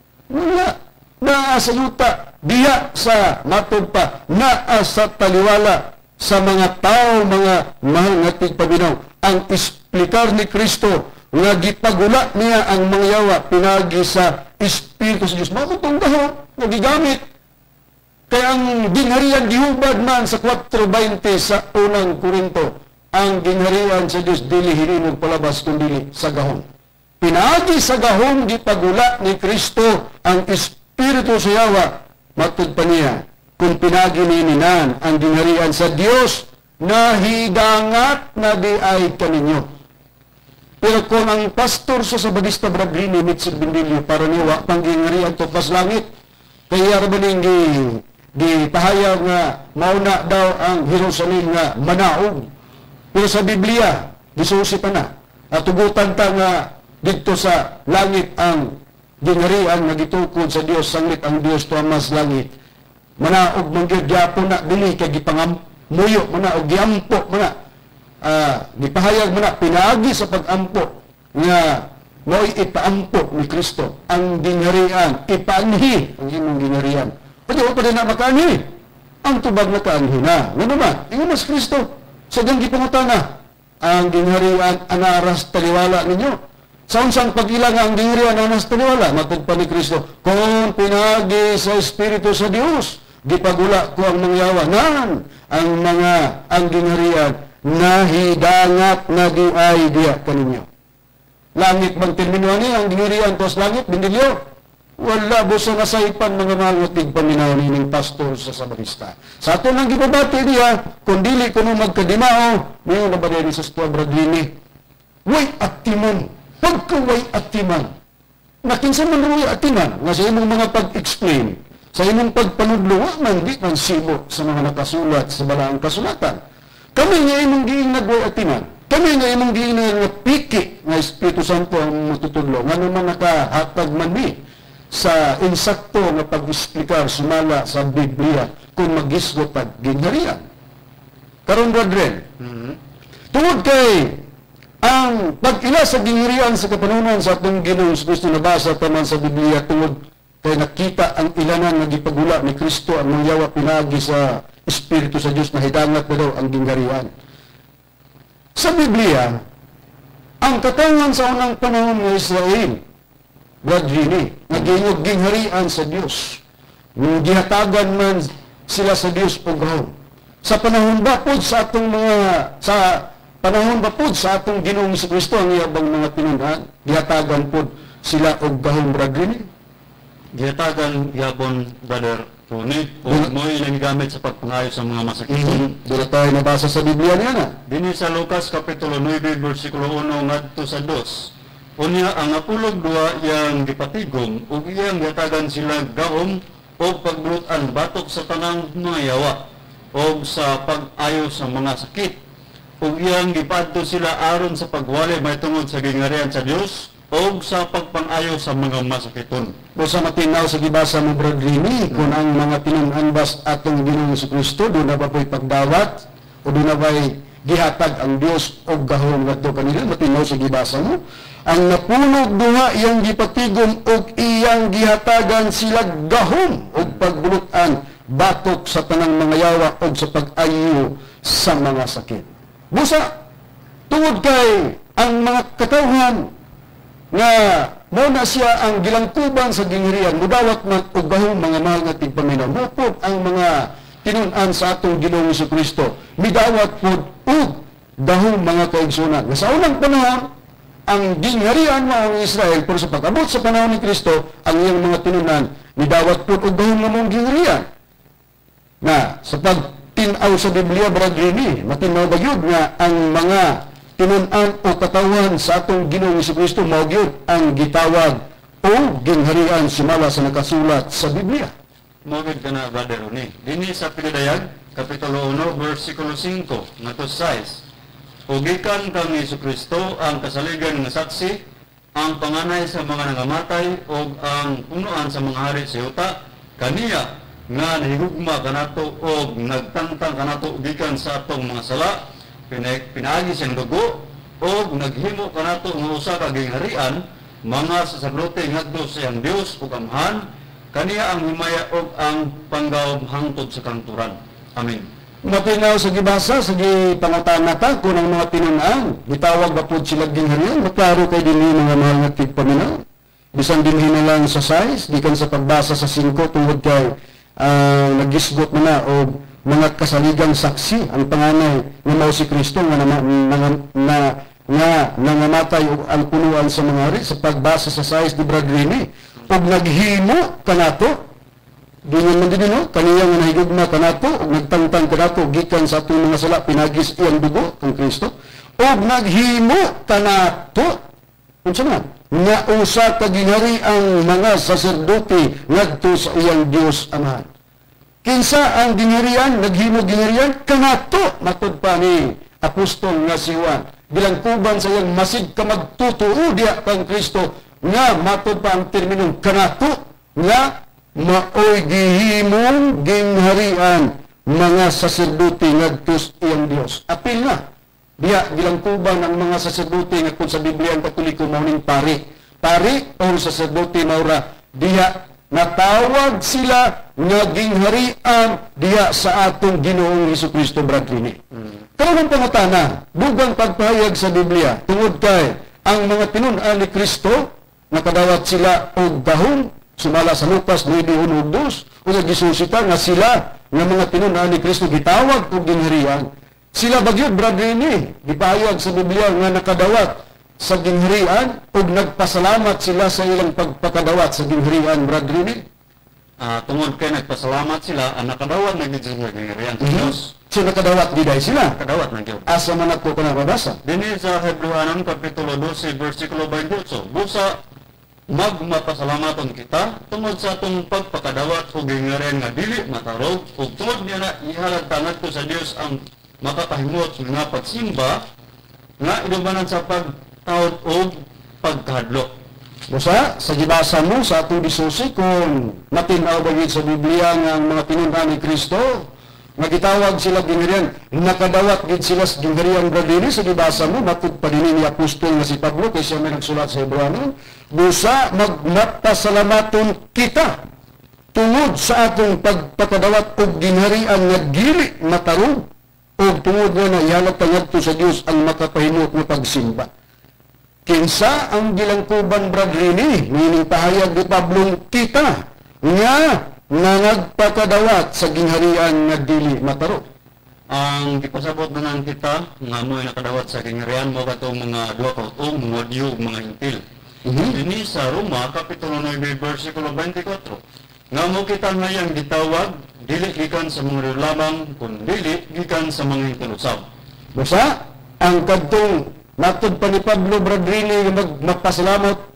Wala. Naa sa yuta diha sa matud pa naa sa taliwala sa mga tao, mga mahal nga tigpaminaw, ang explicar ni Kristo nga gipagula niya ang mga yawa pinagi sa Espiritu sa Diyos. Mabutong daho, nga gigamit. Kaya ang gingharian gihubad man sa 4:20 sa unang Korinto, ang gingharian sa Diyos dili hininog palabas kundi sa gahom. Pinagi sa gahom gipagula ni Kristo ang Espiritu sa yawa, matud pa niya. Kung pinagi nininan ang gingharian sa Dios na hidangat na di ay kaninyo. Pero kung ang pastor sa Sabadista Brad Rene Mitsig Bindilyo para niwa pang gingharian to pas langit, kaya rabaning di pahayag nga mauna daw ang Jerusalem nga manaog. Pero sa Biblia, gisusi pa na. At tugutan ta nga dito sa langit ang gingharian nga gitukod sa Dios, sanglit ang Dios to mas langit. Manaog mangyod gyapon na dili kay gipangamuyo manaog giampo mana gipahayag mana pinaagi sa pagampo nga mo'y ipaampo ni Kristo ang gingharian ipaanhi ang imong gingharian pwede pa din na makaanhi ang tubag na kaanhi na nga naman ingon mas Kristo sa dang gipangutana ang gingharian anaras taliwala ninyo sa unsang pag-ilang ang gingharian anaras taliwala matud pa ni Kristo kung pinagi sa Espiritu sa Dios gipagula ko ang mga yawa nan ang gingharian nahidangat na di ay diya kaninyo. Langit bang termino ni ang gingharian tos langit bindilyo wala busa nasaipan mga mangutig paminaw ning pastor sa Sabadista sa ato nang gibabati niya kung dili kuno magkadimao mayo na ba din sa Brad Rene way atiman pagkaway atiman Nakinsa man rin atiman, nga sa imong mga pag-explain, sa imong pagpanudlo, man di man sibo sa mga nakasulat sa balaang kasulatan. Kami nga imong giingad way atiman. Kami nga imong giingad nga piki nga Espiritu Santo ang matutudlo. Nga naman nakahatag man ni sa insakto nga pag-explicar sumala sa Biblia kung mag-isgot at gingharian. Karon brethren, tungod kay ang pag-ila sa gingharian sa kapanunan sa atong Ginoong Kristo nabasa taman sa Biblia tungod kay nakita ang ilanan nga gipagula ni Kristo ang mangyawa pinagi sa Espiritu sa Dios na hidangat na daw ang gingharian. Sa Biblia, ang katawan sa unang panahon ng Israel, brethren, nagingog gingharian sa Dios. Nung gihatagan man sila sa Dios o gahom. Sa panahon ba po sa atong atong Ginoong Kristo ang iyabang mga tinunan, gihatagan po sila og gahom brethren. Gihatagan yapon brother Ronnie o mo'y namigamit sa pagpangayo sa mga masakit. Dito tayo nabasa sa Biblia niya na. Dini sa Lucas Kapitulo 9, versikulo 1 ngadto sa 2. Unya ang apulog duwa yang gipatigom ug iyang gihatagan sila gahom o pagbulutan batok sa tanang mga yawa o sa pag-ayo sa mga sakit. Ug iyang gipadto sila aron sa pagwali may tungod sa gingharian sa Dios o sa pagpang-ayo sa mga masakiton. O sa matinaw sa gibasa mo brethren, kung ang mga tinunan bas atong Ginoong Kristo doon na ba po'y pagdawat o doon na ba'y gihatag ang Dios o gahom ngadto kanila, matinaw sa gibasa mo. Ang napulog duha iyang gipatigom o iyang gihatagan sila gahom o pagbulutan batok sa tanang mga yawa o sa pag-ayo sa mga sakit. Busa, tungod kay ang mga katawhan nga muna siya ang gilangkuban sa gingharian, mudawat man og gahom mga mahal nga tigpaminaw. Mupod ang mga tinunan sa atong Ginoong Kristo, midawat pod og gahom mga kaigsunan. Sa unang panahon, ang gingharian mo ang Israel, pero sa pag-abot sa panahon ni Kristo, ang iyang mga tinunan, midawat pod og gahom nga mong gingharian. Na sa pagtinaw sa Biblia, brethren, matinaw ba yun nga ang mga tinunan o katawan sa atong Ginoong Kristo mao gyud ang gitawag o gingharian sumala sa nakasulat sa Biblia. Mawid ka na, brother Ronnie. Dini sa Pinadayag, Kapitulo 1, versikulo 5, ngadto 6. Ugikan kang Kristo ang kasaligan nga saksi, ang panganay sa mga nangamatay o ang punuan sa mga hari sa yuta, kaniya nga nahigugma kanato o nagtangtang kanato ugikan sa atong mga sala, pinaagi siyang dugo o naghimo kanato nga usa ka gingharian mga saserdote ngadto sa iyang Dios ug amahan kaniya ang himaya ug ang panggawom hangtod sa kanturan. Amen. Matinaw sa gibasa sa gipangatanata kung ang mga tinunan gitawag ba pud sila gingharian, maklaro kay dinhi mga mahal nga tigpaminaw. Bisan dinhi na lang sa size gikan sa pagbasa sa 5 tungod kay nagisgot na o mga kasaligang saksi ang panganay nga mao si Kristo nga nangamatay og ang punuan sa mga hari sa pagbasa sa size di brethren ug naghimo kanato dingon man din no kaniya nga nahigugma kanato ug nagtangtang kanato gikan sa atong mga sala pinagis iyang dugo ang Kristo ug naghimo kanato unsa man nga usa ka ginghari ang mga saserdote ngadto sa iyang Dios Amahan. Kinsa ang gingharian, naghimo gingharian kanato matud pa ni apostol nga si Juan. Bilangkuban sa iyang masid ka magtutuo diha kang Kristo nga matud pa ang terminong kanato nga maoy gihimong gingharian mga saserdote ngadto sa iyang Dios. Apil na diha gilangkuban ang mga saserdote nga kun sa Biblia ang Katoliko mao ning pari. Pari o saserdote maura diha natawag sila nga gingharian diha sa atong Ginoong Jesucristo brethren. Pero ang pangutana, dugang pagpahayag sa Biblia tungod kay ang mga tinunan ni Kristo nakadawat sila og gahom sumala sa Lucas 9:1-2 o gisusita nga sila nga mga tinunan ni Kristo gitawag og gingharian. Sila bagyod brethren gipahayag sa Biblia nga nakadawat sa gingharian ug nagpasalamat sila sa ilang pagpakadawat sa gingharian brethren. Tungod kay nagpasalamat sila ang nakadawat na gid sa gingharian sa Dios. So nakadawat giday sila. Nakadawat na gyud. Asa man ako kana mabasa? Dinhi sa Hebrewanon Kapitulo 12 versikulo 28. Busa magmapasalamaton kita tungod sa atong pagpakadawat o gingaran nga dili matarog ug tungod niya na ihalad tanad ko sa Dios ang makapahimot nga pagsimba nga inubanan sa pagtaod o pagkahadlok. Busa, sa gibasa mo sa atong disusi kung matinaw ba yun sa Biblia nga ang mga tinundan ni Kristo nga gitawag sila gingharian, nakadawat gid sila sa gingharian bradini sa gibasa mo matud pa dinhi ni apostol nga si Pablo kay siya may nagsulat sa Hebreo. Busa magmapasalamaton kita tungod sa atong pagpakadawat og gingharian nga dili matarong og tungod na ihalad ngadto sa Dios ang makapahimot nga pagsimba. Kinsa ang gilangkuban bradini meaning pahayag ni Pablo kita nga nagpakadawat sa gingharian nga dili mataro. Ang gipasabot na nang kita nga mo'y nakadawat sa gingharian mo katong mga duha ka utong mga Diyo mga hintil. Dinhi sa Roma kapitulo 9 bersikulo 24. Nga mo kita ngayang gitawag dili gikan sa mga lamang kundi gikan sa mga hintil usab. Busa ang kadtong matud pa ni Pablo bradini magpasalamat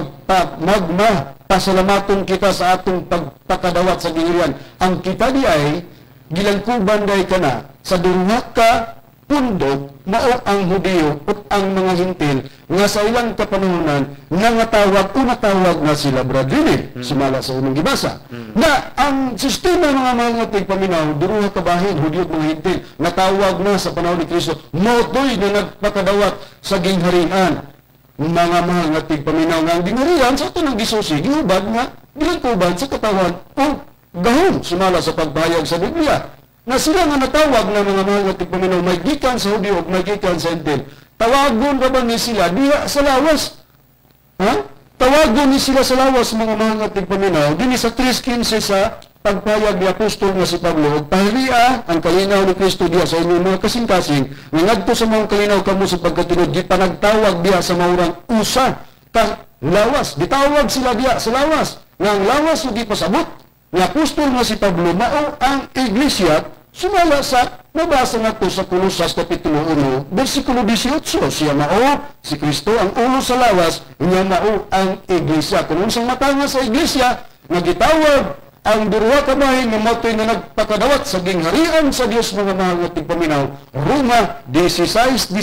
magmapasalamaton kita sa atong pagpakadawat sa gingharian. Ang kita di ay gilangkuban day kana sa duha ka pundok mao ang Hudiyo ug ang mga hintil nga sa ilang kapanuhunan nga natawag na sila bradini sumala sa unang gibasa. Na ang sistema ng mga tigpaminaw duha ka bahin Hudiyo ug mga hintil natawag na sa panahon ni Kristo motoy na nagpakadawat sa gingharian. Mga mahal nga tigpaminaw nga ang gingharian sa ito ng gisusi, gihubad nga, gilangkuban sa katawan o gahom sumala sa pagbayag sa Biblia. Na sila nga natawag na mga mahal nga tigpaminaw, may gikan sa Hudiyo o may gikan sa hintil. Tawagon ka ba ni sila diha sa lawas? Ha? Tawagon ni sila sa lawas mga mahal nga tigpaminaw, din sa 3:15 sa pagpayag ni apostol nga si Pablo, pahiliya ang kalinaw ni Kristo diha sa inyong mga kasing-kasing, ngadto sa mga kalinaw kamo sa pagkatunod, di pa nagtawag diha sa maurang usa ka lawas. Ditawag sila diha sa lawas. Nga ang lawas hindi pasabot. Ni apostol nga si Pablo, mao ang iglesia, sumala sa nabasa nato sa Kolosas kapitulo 1, bersikulo 18. Siya mao, si Kristo ang ulo sa lawas, niya mao ang iglesia. Kung unsang matanga sa iglesia, nagitawag ang duruha ka bahin nga motoy na nagpakadawat sa gingharian sa Dios mga mahal nga tigpaminaw. Roma 16:16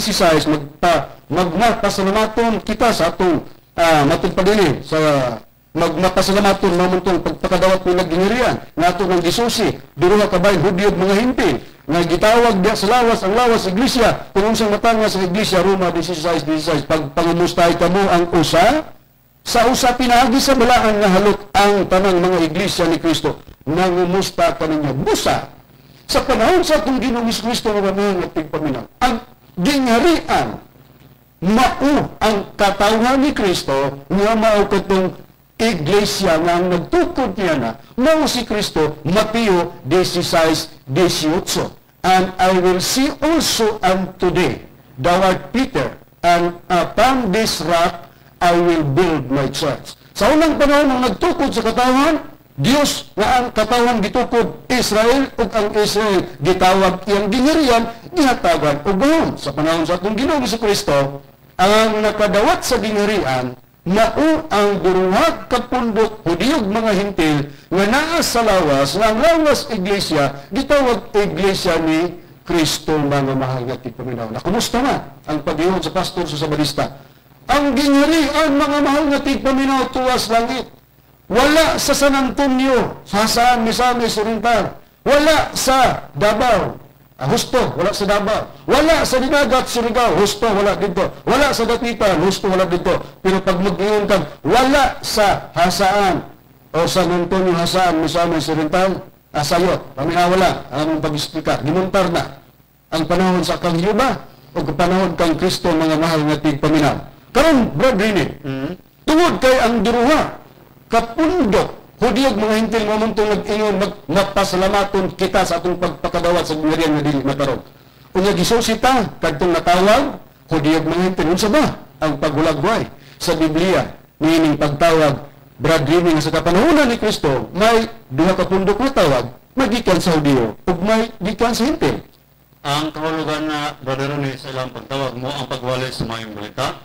magmapasalamaton kita sa atong matud pa dinhi sa magmapasalamaton mamuntong pagpakadawat ng gingharian nato ng gisusi duruha ka bahin Hudiyo mga hintil nga gitawag diha sa lawas ang lawas iglesia kung unsang matanga sa iglesia. Roma 16:16 pagpangumustay kamo ang usa sa usa pinaagi sa balaan nga halot ang tanang mga iglesia ni Kristo nangumusta kaninyo. Busa sa panahon sa atong Ginoong Kristo nga mga tigpaminaw, ang gingharian mao ang katawhan ni Kristo nga mao katong iglesia nga ang nagtukod niya na mao si Kristo. Mateo 16:18 and I will see also today thou art Peter and upon this rock I will build my church. Sa unang panahon nang nagtukod sa katawan, Dios nga ang katawan gitukod Israel ug ang Israel gitawag iyang gingharian gihatagan og gahom. Sa panahon sa atong Ginoong Kristo, ang nakadawat sa gingharian mao ang duruha ka pundok Hudiyo mga hintil nga naa sa lawas nga ang lawas iglesia gitawag iglesia ni Kristo mga mahal nga tigpaminaw. Kumusta na ang pagihon sa pastor sa Sabalista? Ang gingharian mga mahal nga tigpaminaw tuwas langit. Wala sa San Antonio, sa Saan Misamis Oriental. Wala sa Davao, husto, wala sa Davao. Wala sa Dinagat, Surigao, husto, wala dito. Wala sa Dapitan, husto, wala dito. Pero pag mag-iyon kang, wala sa Hasaan o San Antonio, Hasaan Misamis Oriental, asayot, paminawala ang among pag-istika. Gimuntar na ang panahon sa kang Yuba o panahon kang Kristo mga mahal nga tigpaminaw. Karon brethren, tungod kay ang duruha kapundok Hudiyo mga hintil mamuntong nag-ingon magpasalamaton kita sa atong pagpakadawat sa gingharian nga dili matarog. Unya gisusita kadtong natawag Hudiyo mga hintil unsa ba ang paghulagway sa Biblia niining pagtawag brethren nga sa kapanahon ni Kristo may duha ka pundok nga tawag magikan sa Hudiyo ug may gikan sa hintil. Ang kahulugan na brother ni sa ilang pagtawag mo ang pagwali sa mayong balita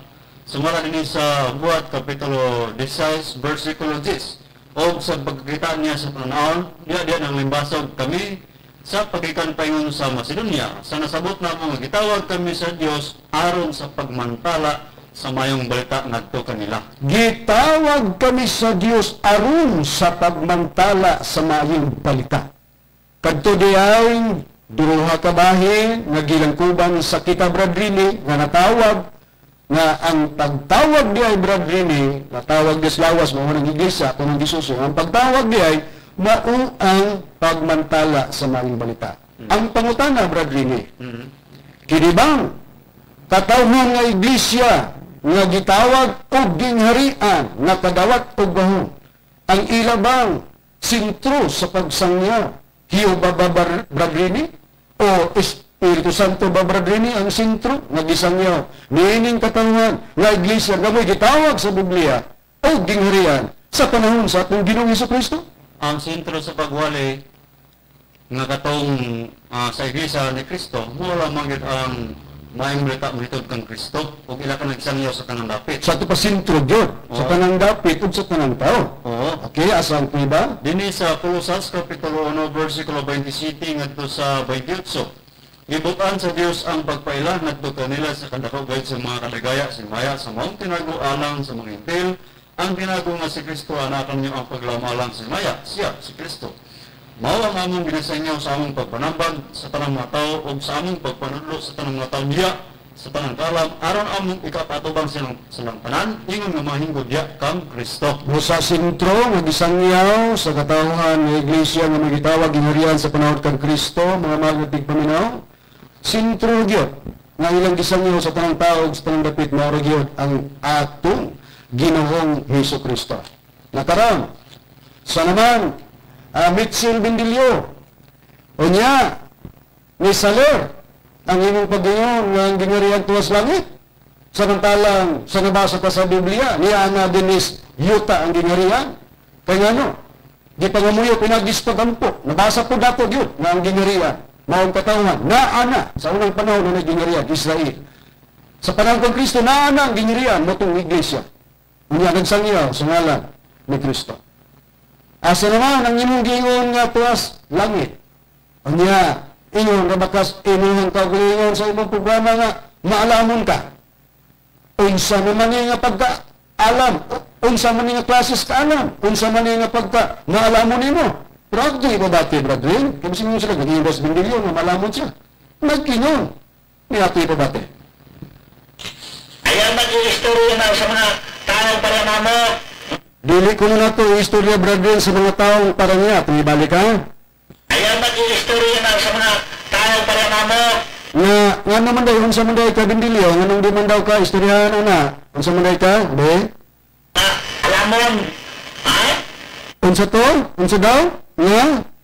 Sumala din sa buhat kapitulo 16 versikulo 10. O sa pagkita niya sa panahon, diya nang limbasog kami sa pagkikan paingon sa Macedonia. Sa nasabot na mga gitawag kami sa Dios aron sa pagmantala sa mayong balita ngadto kanila. Gitawag kami sa Dios aron sa pagmantala sa mayong balita. Kadto diay duha ka bahin nga gilangkuban sa kita Bradrini nga natawag nga ang pagtawag diay Bradrini, natawag des lawas mo nang iglesia kung ang gisuso. Ang pagtawag diay mao ang pagmantala sa mayong balita. Ang pangutana Bradrini. Kini bang katawhan nga iglesia nga gitawag og gingharian nga kadawat og bahon ang ilabang sentro sa pagsangya hiyo ba Bradrini o Espiritu Santo ba Bradrini ang sentro nga gisangya niining katawhan nga iglesia nga may gitawag sa Biblia og gingharian sa panahon sa atong Ginoong Hesukristo? Ang sentro sa pagwali nga katong sa iglesia ni Kristo mula manggid ang maayong balita mahitod kang Kristo ug ila ka nagsangyaw sa tanang dapit. Sa ito pa sentro Diyon, sa tanang dapit ug sa tanang tao. Okay, asang iba? Dinhi sa Colosas kapitulo 1 versikulo 27 ngadto sa 28. Gibutan sa Dios ang pagpaila ngadto kanila sa kadako gayud sa mga kadagaya simaya sa maong tinago alang sa mga intel ang tinago nga si Kristo anakan niyo ang paglamalang simaya siya si Kristo. Mao ang among ginasanyaw sa among pagpanambag sa tanang mga tao o sa among pagpanudlo sa tanang mga tao diya sa tanang kalam aron among ikapatubang silang tanan ingon nga mahinggo diya kang Kristo. Sa sentro nga gisangyaw sa katawhan ng iglesia nga magitawag gingharian sa panahon kang Kristo, mga magnatig paminaw. Sentro gyud nga ilang gisangyaw sa tanang tao sa tanang dapit mao gyud ang atong Ginoong Hesukristo. Nakaram sa naman Mitchell Bendilio unya ni Saler ang imong pagdayon nga ang gingharian tuwas langit samantalang sa nabasa pa sa Biblia ni Ana Denise Yuta ang gingharian kay ngano di pangamuyo pinagdispagampo nabasa po dato gyud nga ang gingharian maong katawhan na ana sa unang panahon na gingharian Israel sa panahon ng Kristo na ana ang gingharian motong iglesia unya nagsangyaw sa ngalan ni Kristo. Asa naman ang imong giingon nga tuwas langit. Unya, ingon nga bakas inuhang kaugalingon sa imong programa nga maalamon ka. Unsa naman nga pagka-alam, unsa man nga klases ka alam, unsa man nga pagka maalamon nimo. Pero di ba dati, brethren? Kasi mo sila naging Boss Bendilio nga maalamon siya. Nagkingon. Ni ato ba dati? Ayan mag-istorya na sa mga taong para namo. Dili ko na ito istorya, brethren, sa mga taong parang niya. Tumibalik ka? Ayan mag-istorya na sa mga taong para namo. Nga naman daw, unsa man daw ka, Bendilio, nga nung di man daw ka, istoryahan na. Unsa man daw ka, be? Alamon. Ha? Unsa to? Unsa daw? Nga?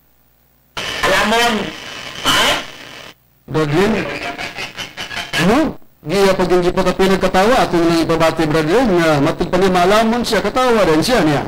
Alamon. Ha? Brethren? Ano? Giya pag hindi pa kapilag katawa, atong nang ipabati, brethren, nga matig pa niya maalamon siya, katawa rin siya niya.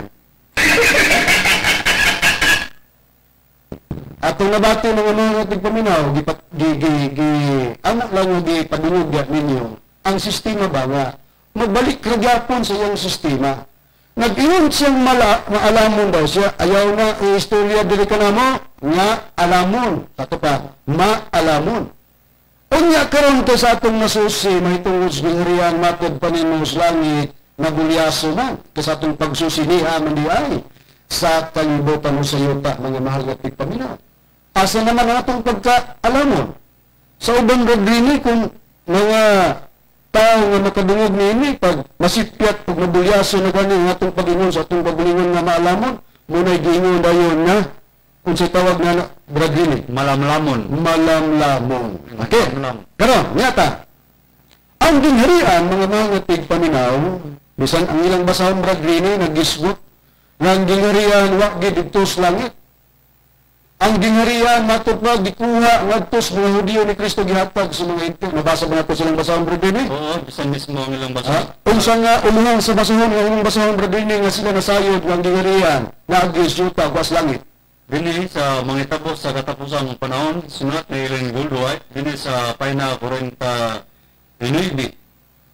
Atong nabati ng mga tigpaminaw, anak lang yung gipadungog ninyo, ang sistema ba nga, magbalik ragyapon sa iyong sistema. Nag-iyon siyang maalamon daw siya, ayaw na i-istorya dili ka na mo, nga alamon, kato pa, maalamon. Unya karon to sa atong nasusi, mahitungod sa gingharian, matod paninong langit, nagulyaso man, sa atong pagsusiniha man di ay, sa kalibutan mo sa yuta, mga mahal na tigpaminaw. Asa naman ang atong pagkaalamon? Sa ubang radrini, kung mga tao nga makadungog ni pag masipyat, pag nabulyaso na gani, ang atong pag-ingon sa atong pag-ingon nga maalamon, muna'y giingon dayon na, kung siya tawag na radrini. Malamlamon. Malamlamon. Okay. Pero, nyata, ang gingharian, mga tigpaminaw, bisan ang ilang basahon radrini, nagisgot, nga ang gingharian, wag dito sa langit. Ang gingharian, matupag, dikuha, ngadtos, mga Hudiyo ni Kristo gihatag sa mga ito. Nabasa ba nato silang basahon radrini? Oo, bisan mismo ang ilang basahon. Unsa nga umuhang sa basahon, nga ilang basahon radrini, nga sila nasayod, nga ang gingharian, na agis, yuta, kwas langit. Dini sa mga tapos sa katapusan ng panahon, sunat ni Ellen Goldwhite, dini sa Paina 49.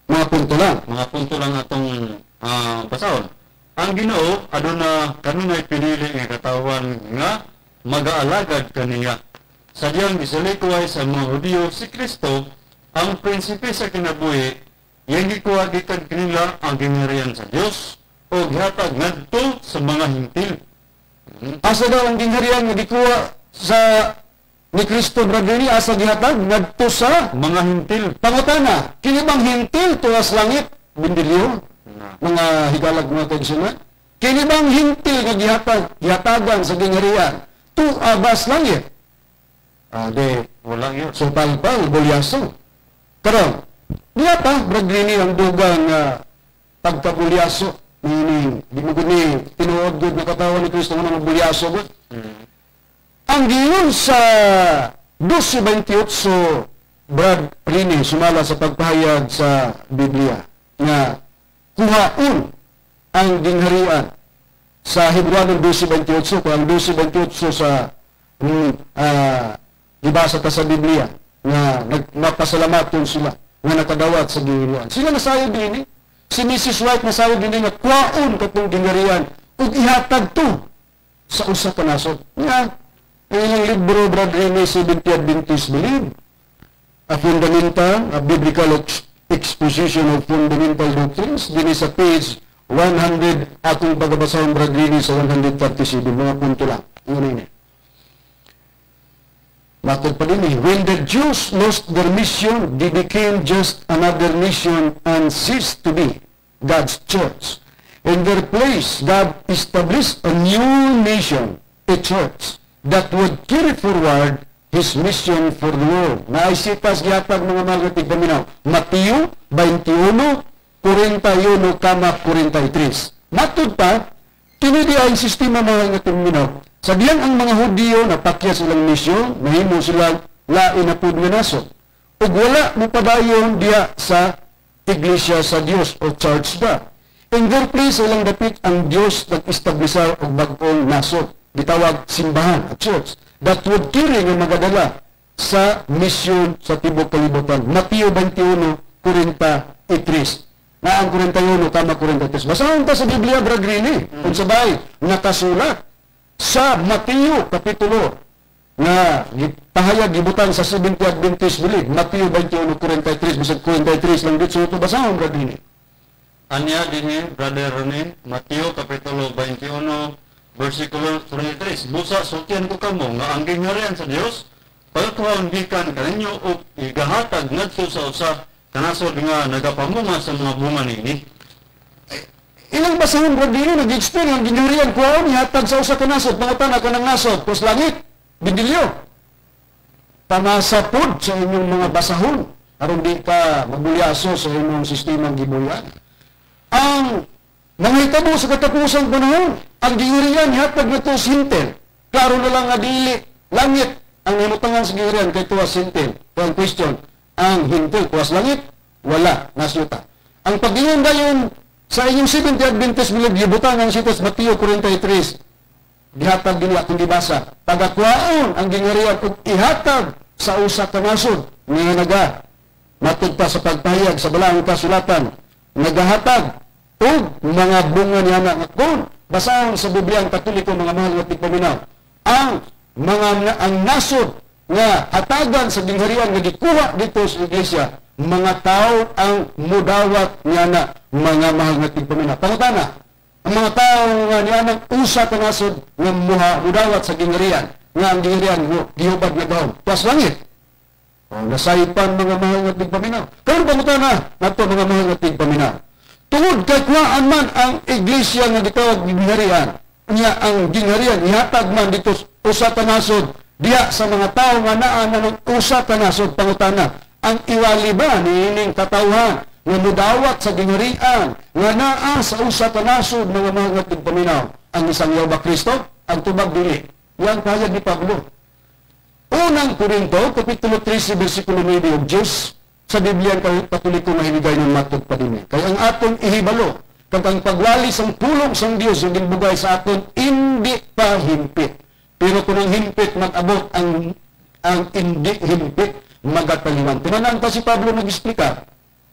Mga punto lang. Mga punto lang atong basahon. Ang Ginoo aduna kanunay pinili nga katawan nga mag-aalagad kaniya. Sadyang gisalikuhay sa mga Hudiyo si Kristo ang prinsipe sa kinabuhi, yang gikuha gikan kanila ang gingharian sa Dios o gihatag ngadto sa mga hintil. Asa daw ang gingharian nga gikuha sa ni Kristo Bradley, asa gihatag ngadto sa Mga hintil. pangutana. Kini bang hintil tuwas langit bindilyo? Mga higalag mga kaigsunan. Kini bang hintil nga gihatagan sa gingharian tuabas langit? Wala yun. So palpal bulyaso. Karon, diya pa Bradley ang dugang pagkabulyaso ni di mo guni tinuod gud na katawan ni Kristo nga bulyaso gud. Ang giyon sa 12:28 Brad Rini sumala sa pagpahayag sa Biblia nga kuhaon ang gingharian sa Hebreo 12:28 kung ang 12:28 sa gibasa ta sa Biblia nga nagpasalamat sila nga nakadawat sa gingharian. Sila nasayod din si Mrs. White nasayod din nga kuhaon katong gingharian ug ihatag to sa usa ka nasod. Nga ang ilang libro, Brad Rene, Seventh Adventist Believe, a fundamental, a biblical exposition of fundamental doctrines, din sa page 100, atong pagbabasahon, Brad Rene, sa 137, mga punto lang. Yun. Matod pa din when the Jews lost their mission, they became just another nation and ceased to be God's church. In their place, God established a new nation, a church, that would carry forward His mission for the world. Naisipas gihatag mga malgatig paminaw. Mateo 21:41-43. Matud pa, kinidi ang sistema mga malgatig paminaw. Sabihan ang mga Hudiyo na pakya silang misyon, mahimo silang lain na pud nga nasod. Ug wala mo padayon diya sa iglesia sa Dios o church ba. In their place ilang dapit ang Dios nag-establishar og bag-ong nasod. Gitawag simbahan at church that would carry nga magadala sa misyon sa tibok kalibutan. Mateo 21:43. Na ang 41:43. Basahan ta sa Biblia, Brad Rini. Kung sabay, nakasulat sa Mateo kapitulo na pahayag gibutan sa Seventh Adventist Believe. Mateo 21:43. Bisag 43 lang dito. So ito basahan, Brad Rini. Anya din Brother Rene, Mateo kapitulo 21 versikulo 43. Busa sultian ko kamo nga ang gingharian sa Dios pagkuhaon gikan kaninyo og igahatag ngadto sa usa kanasod nga nagapamunga sa mga bunga nini. Ilang basahan Brad Rini nag-explain ang gingharian kuhaon ihatag sa usa ka nasod, pangutana ka ng nasod, kus langit, bindilyo. Panasapod sa inyong mga basahon aron di ka magulyaso sa inyong sistemang gibuyan. Ang nangitabo sa katapusang panahon, ang gingharian ihatag na to sintel. Klaro na lang nga dili langit ang himutangan sa gingharian kay tuwas sintel. Ang question, ang hintil tuwas langit, wala, nasyuta. Ang paggingon dayon sa inyong Seventh Adventist Believe, gibutan ang sitas Mateo 43, gihatag din akong gibasa. Pagakwaon ang gingharian ug ihatag sa usa ka nasod nga naga matugpa sa pagpahayag sa balaang kasulatan, nagahatag og mga bunga niya na kung basahan sa Biblia ang Katoliko mga mahal nga tigpaminaw, ang nasod nga hatagan sa gingharian nga gikuha dito sa iglesia, mga tao ang mudawat niya na mga mahal nga tigpaminaw. Pangutana, ang mga tao nga niya ng usa ka nasod nga mudawat sa gingharian, nga ang gingharian gihubad na daw tuwas langit. O nasaypan mga mahal nga tigpaminaw. Karon pangutana nato mga mahal nga tigpaminaw, tungod kay kuhaan man ang iglesia nga gitawag gingharian, niya ang gingharian ihatag man dito usa ka nasod diya sa mga tao nga naa na ng usa ka nasod. Pangutana, ang iwali ba niining katawhan nga mudawat sa gingharian nga naa sa usa ka nasod mga mga tigpaminaw, ang isang yaw ba Kristo? Ang tubag dili. Yan pahayag ni Pablo. Unang Korinto kapitulo 13 bersikulo 9 og Diyos sa Biblia ang Katoliko nga hinigay ng matod pa din. Kaya ang atong ihibalo, kag ang pagwalis ang pulong sang Dios yung ginbugay sa aton, hindi pa himpit. Pero kung ang himpit mag-abot, ang hindi himpit magataliwan. Tinanan pa si Pablo nag-explika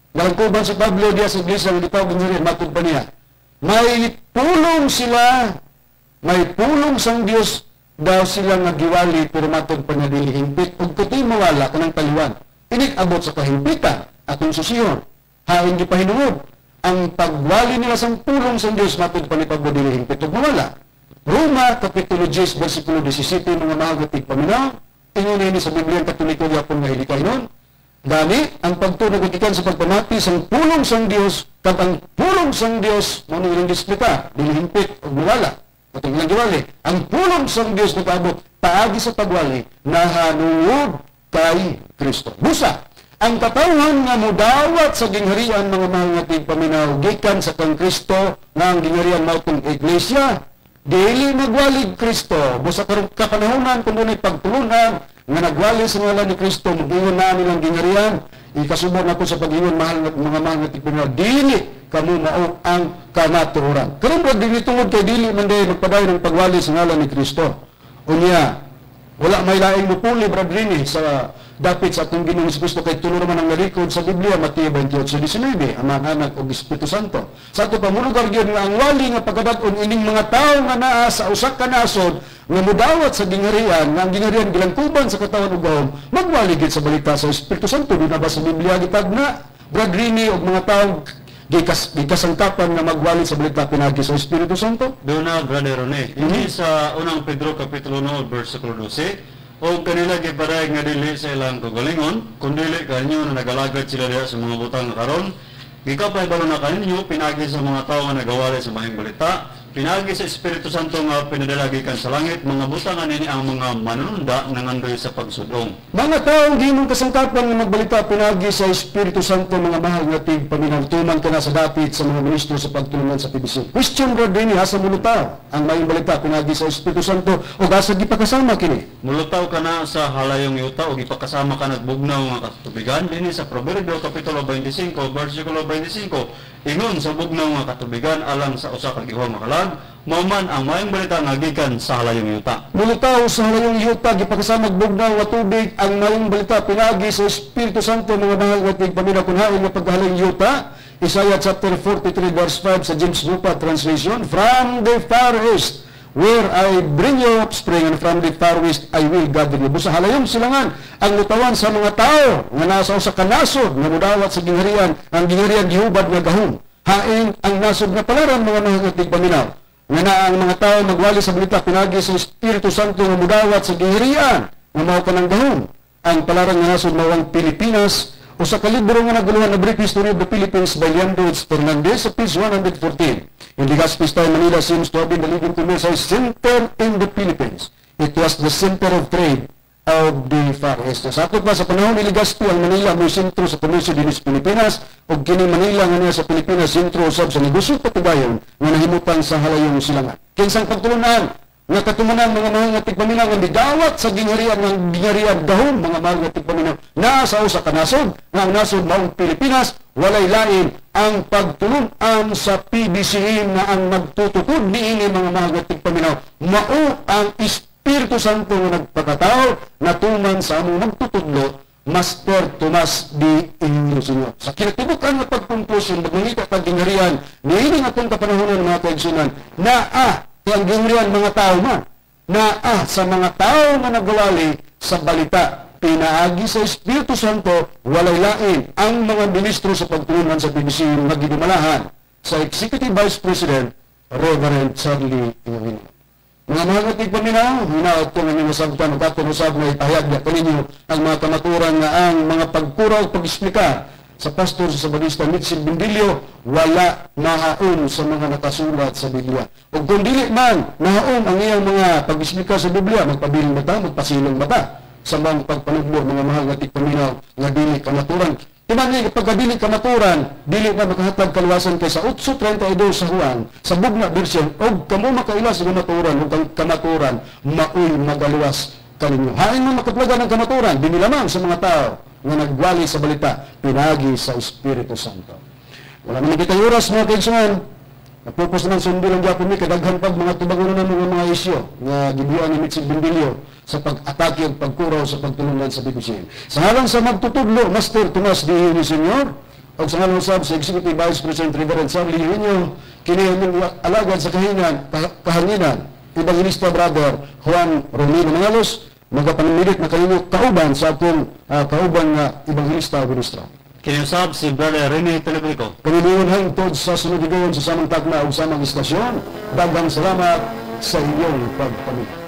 Nalangkuban si Pablo diya sa iglesia ng gitawag ng matod pa niya. May pulong sila, may pulong sang Dios daw sila nga giwali pero matod pa niya dili himpit ug kuti mawala kanang taliwan. Inik abot sa kahimpitan atong susihon. Hain di pahinuod ang pagwali nila sang pulong sang Dios matod pa ni Pablo dili himpit ug mawala. Roma kapitulo 10 bersikulo 17 mga mahagatig paminaw. Ingon ini sa Biblia Katoliko gyapon nga ilikay nun. Gani ang pagtunog ikan sa pagpamati sang pulong sang Dios kag ang pulong sang Dios mo ni ilang displita dili himpit ug mawala. Atong ilang giwali, ang pulong sang Dios nagabot paagi sa pagwali nahanungod kay Kristo. Busa ang katawhan nga modawat sa gingharian mga mahal nga tigpaminaw gikan sa kang Kristo nga ang gingharian mao tong iglesia dili nagwalig Kristo. Busa karong kapanahonan kung dunay pagtulunan nga nagwali sa ngalan ni Kristo, mag-ingon na nilang gingharian, ikasubok na ko sa pag-ingon mga mahal nga tigpaminaw, dili kamo mao ang kamatuoran. Karon ra dili tungod kay dili man day magpadayon ng pagwali sa ngalan ni Kristo. Unya, wala may laing mupuli bradrini sa dapit sa atong Ginoong Kristo kay tulo naman ang nalikod sa Biblia Mateo 28:19 ang mga anak og Espiritu Santo. Sa ato pamulugar gyud nga ang wali nga pagkadat-on ining mga tawo nga naa sa usa ka nasod nga modawat sa gingharian nga ang gingharian gilangkuban sa katawan ug gahom magwali gyud sa balita sa Espiritu Santo. Di na ba sa Biblia gitagna bradrini og mga tawo gikasangkapan na magwali sa balita pinagi sa Espiritu Santo? Doon na, Brother Rene. Ini sa unang Pedro Kapitulo 9, versikulo 12, o kanila giparay nga dili sa ilang kagalingon, kung dili kanyo na nagalagad sila diya sa mga butang karon, gikapay balo na kanyo, pinagi sa mga tao nga nagawali sa mahing balita, pinagi sa Espiritu Santo nga pinadalagi kan sa langit, mga butang nini ang mga manununda nga ngandoy sa pagsudong. Mga taong gimong kasangkapan nga magbalita pinagi sa Espiritu Santo, mga mahal nga tigpaminaw, tuman ka na sa dapit sa mga ministro sa pagtulungan sa PBC. Question bro din asa mulutaw ang mahing balita pinagi sa Espiritu Santo o asa gipakasama kini? Mulutaw ka na sa halayong yuta o ipakasama ka nagbugnaw nga katubigan dinhi sa Proverbio Kapitulo 25, versikulo 25. Ingon sa bugnaw nga katubigan alang sa usa ka gihom makalag, mao man ang maayong balita nga gikan sa halayong yuta. Mulutaw sa halayong yuta gipakasama bugnaw nga tubig ang maayong balita pinagi sa Espiritu Santo, mga mahal nga tigpaminaw kun hain nga paghalayong yuta. Isaiah chapter 43 verse 5 sa James Lupa translation, from the far east where I bring you offspring, and from the far west I will gather you. Busa halayong silangan ang lutawan sa mga tao nga nasa sa kanasod nga mudawat sa gingharian, ang gingharian gihubad nga gahom. Hain ang nasod nga palaran, mga mga tigpaminaw. Nga na ang mga tao magwali sa balita pinagi sa Espiritu Santo nga mudawat sa gingharian nga mao kanang gahom. Ang palaran nga nasod mao ang Pilipinas. O sa kalibro nga naguluhan na Brief History of the Philippines by Leandro Fernandez sa page 114. In Legazpi style, Manila seems to have been the leading commercial center in the Philippines. It was the center of trade of the Far East. Sa ato pa sa panahon ni Legazpi, ang Manila may sentro sa komersyo din sa Pilipinas o kini Manila nga niya sa Pilipinas sentro usab sa negosyo patubayon nga nahimutan sa halayong silangan. Kinsang pagtulunan nga katumanan mga mahal nga tigpaminaw nga midawat sa gingharian ng gingharian dahon, mga mahal nga tigpaminaw na sa usa ka nasod nga ang nasod maong Pilipinas, walay lain ang pagtulunan sa PBCN na ang nagtutukod niini mga mahal nga tigpaminaw mao ang Espiritu Santo nga nagpakatao na tuman sa among magtutudlo Master Tomas D. Inyo. Sa kinatibukan nga pagkonklusyon magmangita kag gingharian niini nga atong kapanahonan mga kaigsunan na ang gingharian mga tao man na sa mga tao nga nagwali sa balita pinaagi sa Espiritu Santo, walay lain ang mga ministro sa pagtulungan sa PBC nga ginumalahan sa Executive Vice President Reverend Charlie Iwin. Mga mahal na tigpaminaw, hinaot ko nga nasabtan o katunusab na ipahayag na kaninyo ang mga kamaturan nga ang mga pagkura o pag-explika sa pastor sa Sabanista Mitchell Bindilio, wala nahaon sa mga nakasulat sa Biblia. O kung dili man, nahaon ang iyang mga pag-explika sa Biblia, magpabiling mata, magpasilong mata, sa mga pagpanugbo, mga mahal nga tigpaminaw, nga dili kamaturan. Timani, pagkadili kamaturan, dili na makahatag kaluwasan kay sa 8:32 sa Juan, sa bugna version, o kamo makailas sa kamaturan, o kamaturan, maoy magaluwas kaninyo. Hain mo makaplaga ng kamaturan, dili lamang sa mga tao, nga nagwali sa balita, pinagi sa Espiritu Santo. Wala naman kitang oras mga kaigsunan. Napupos naman sundo lang dyan kami, kadaghan pag mga tubangunan ng mga isyo nga gibuan ni Mitchell Bindilio sa pag-atake at pagkuraw sa pagtulungan sa PBCN. Sa halang sa magtutudlo, Master Tomas D. Senyor, o sa ngalan usab sa Executive Vice President Reverend Sam Lihino, kini aming alagad sa kahanginan, Evangelista Brother Juan Romero Mangalos, magapanamilit na kaninyo kauban sa atong kauban nga Evangelista Ministro. Kiniusab si Brother Rene Telebrico. Kanilingon hangtod sa sunod higayon sa samang tagna o samang istasyon. Daghang salamat sa inyong pagpamilya.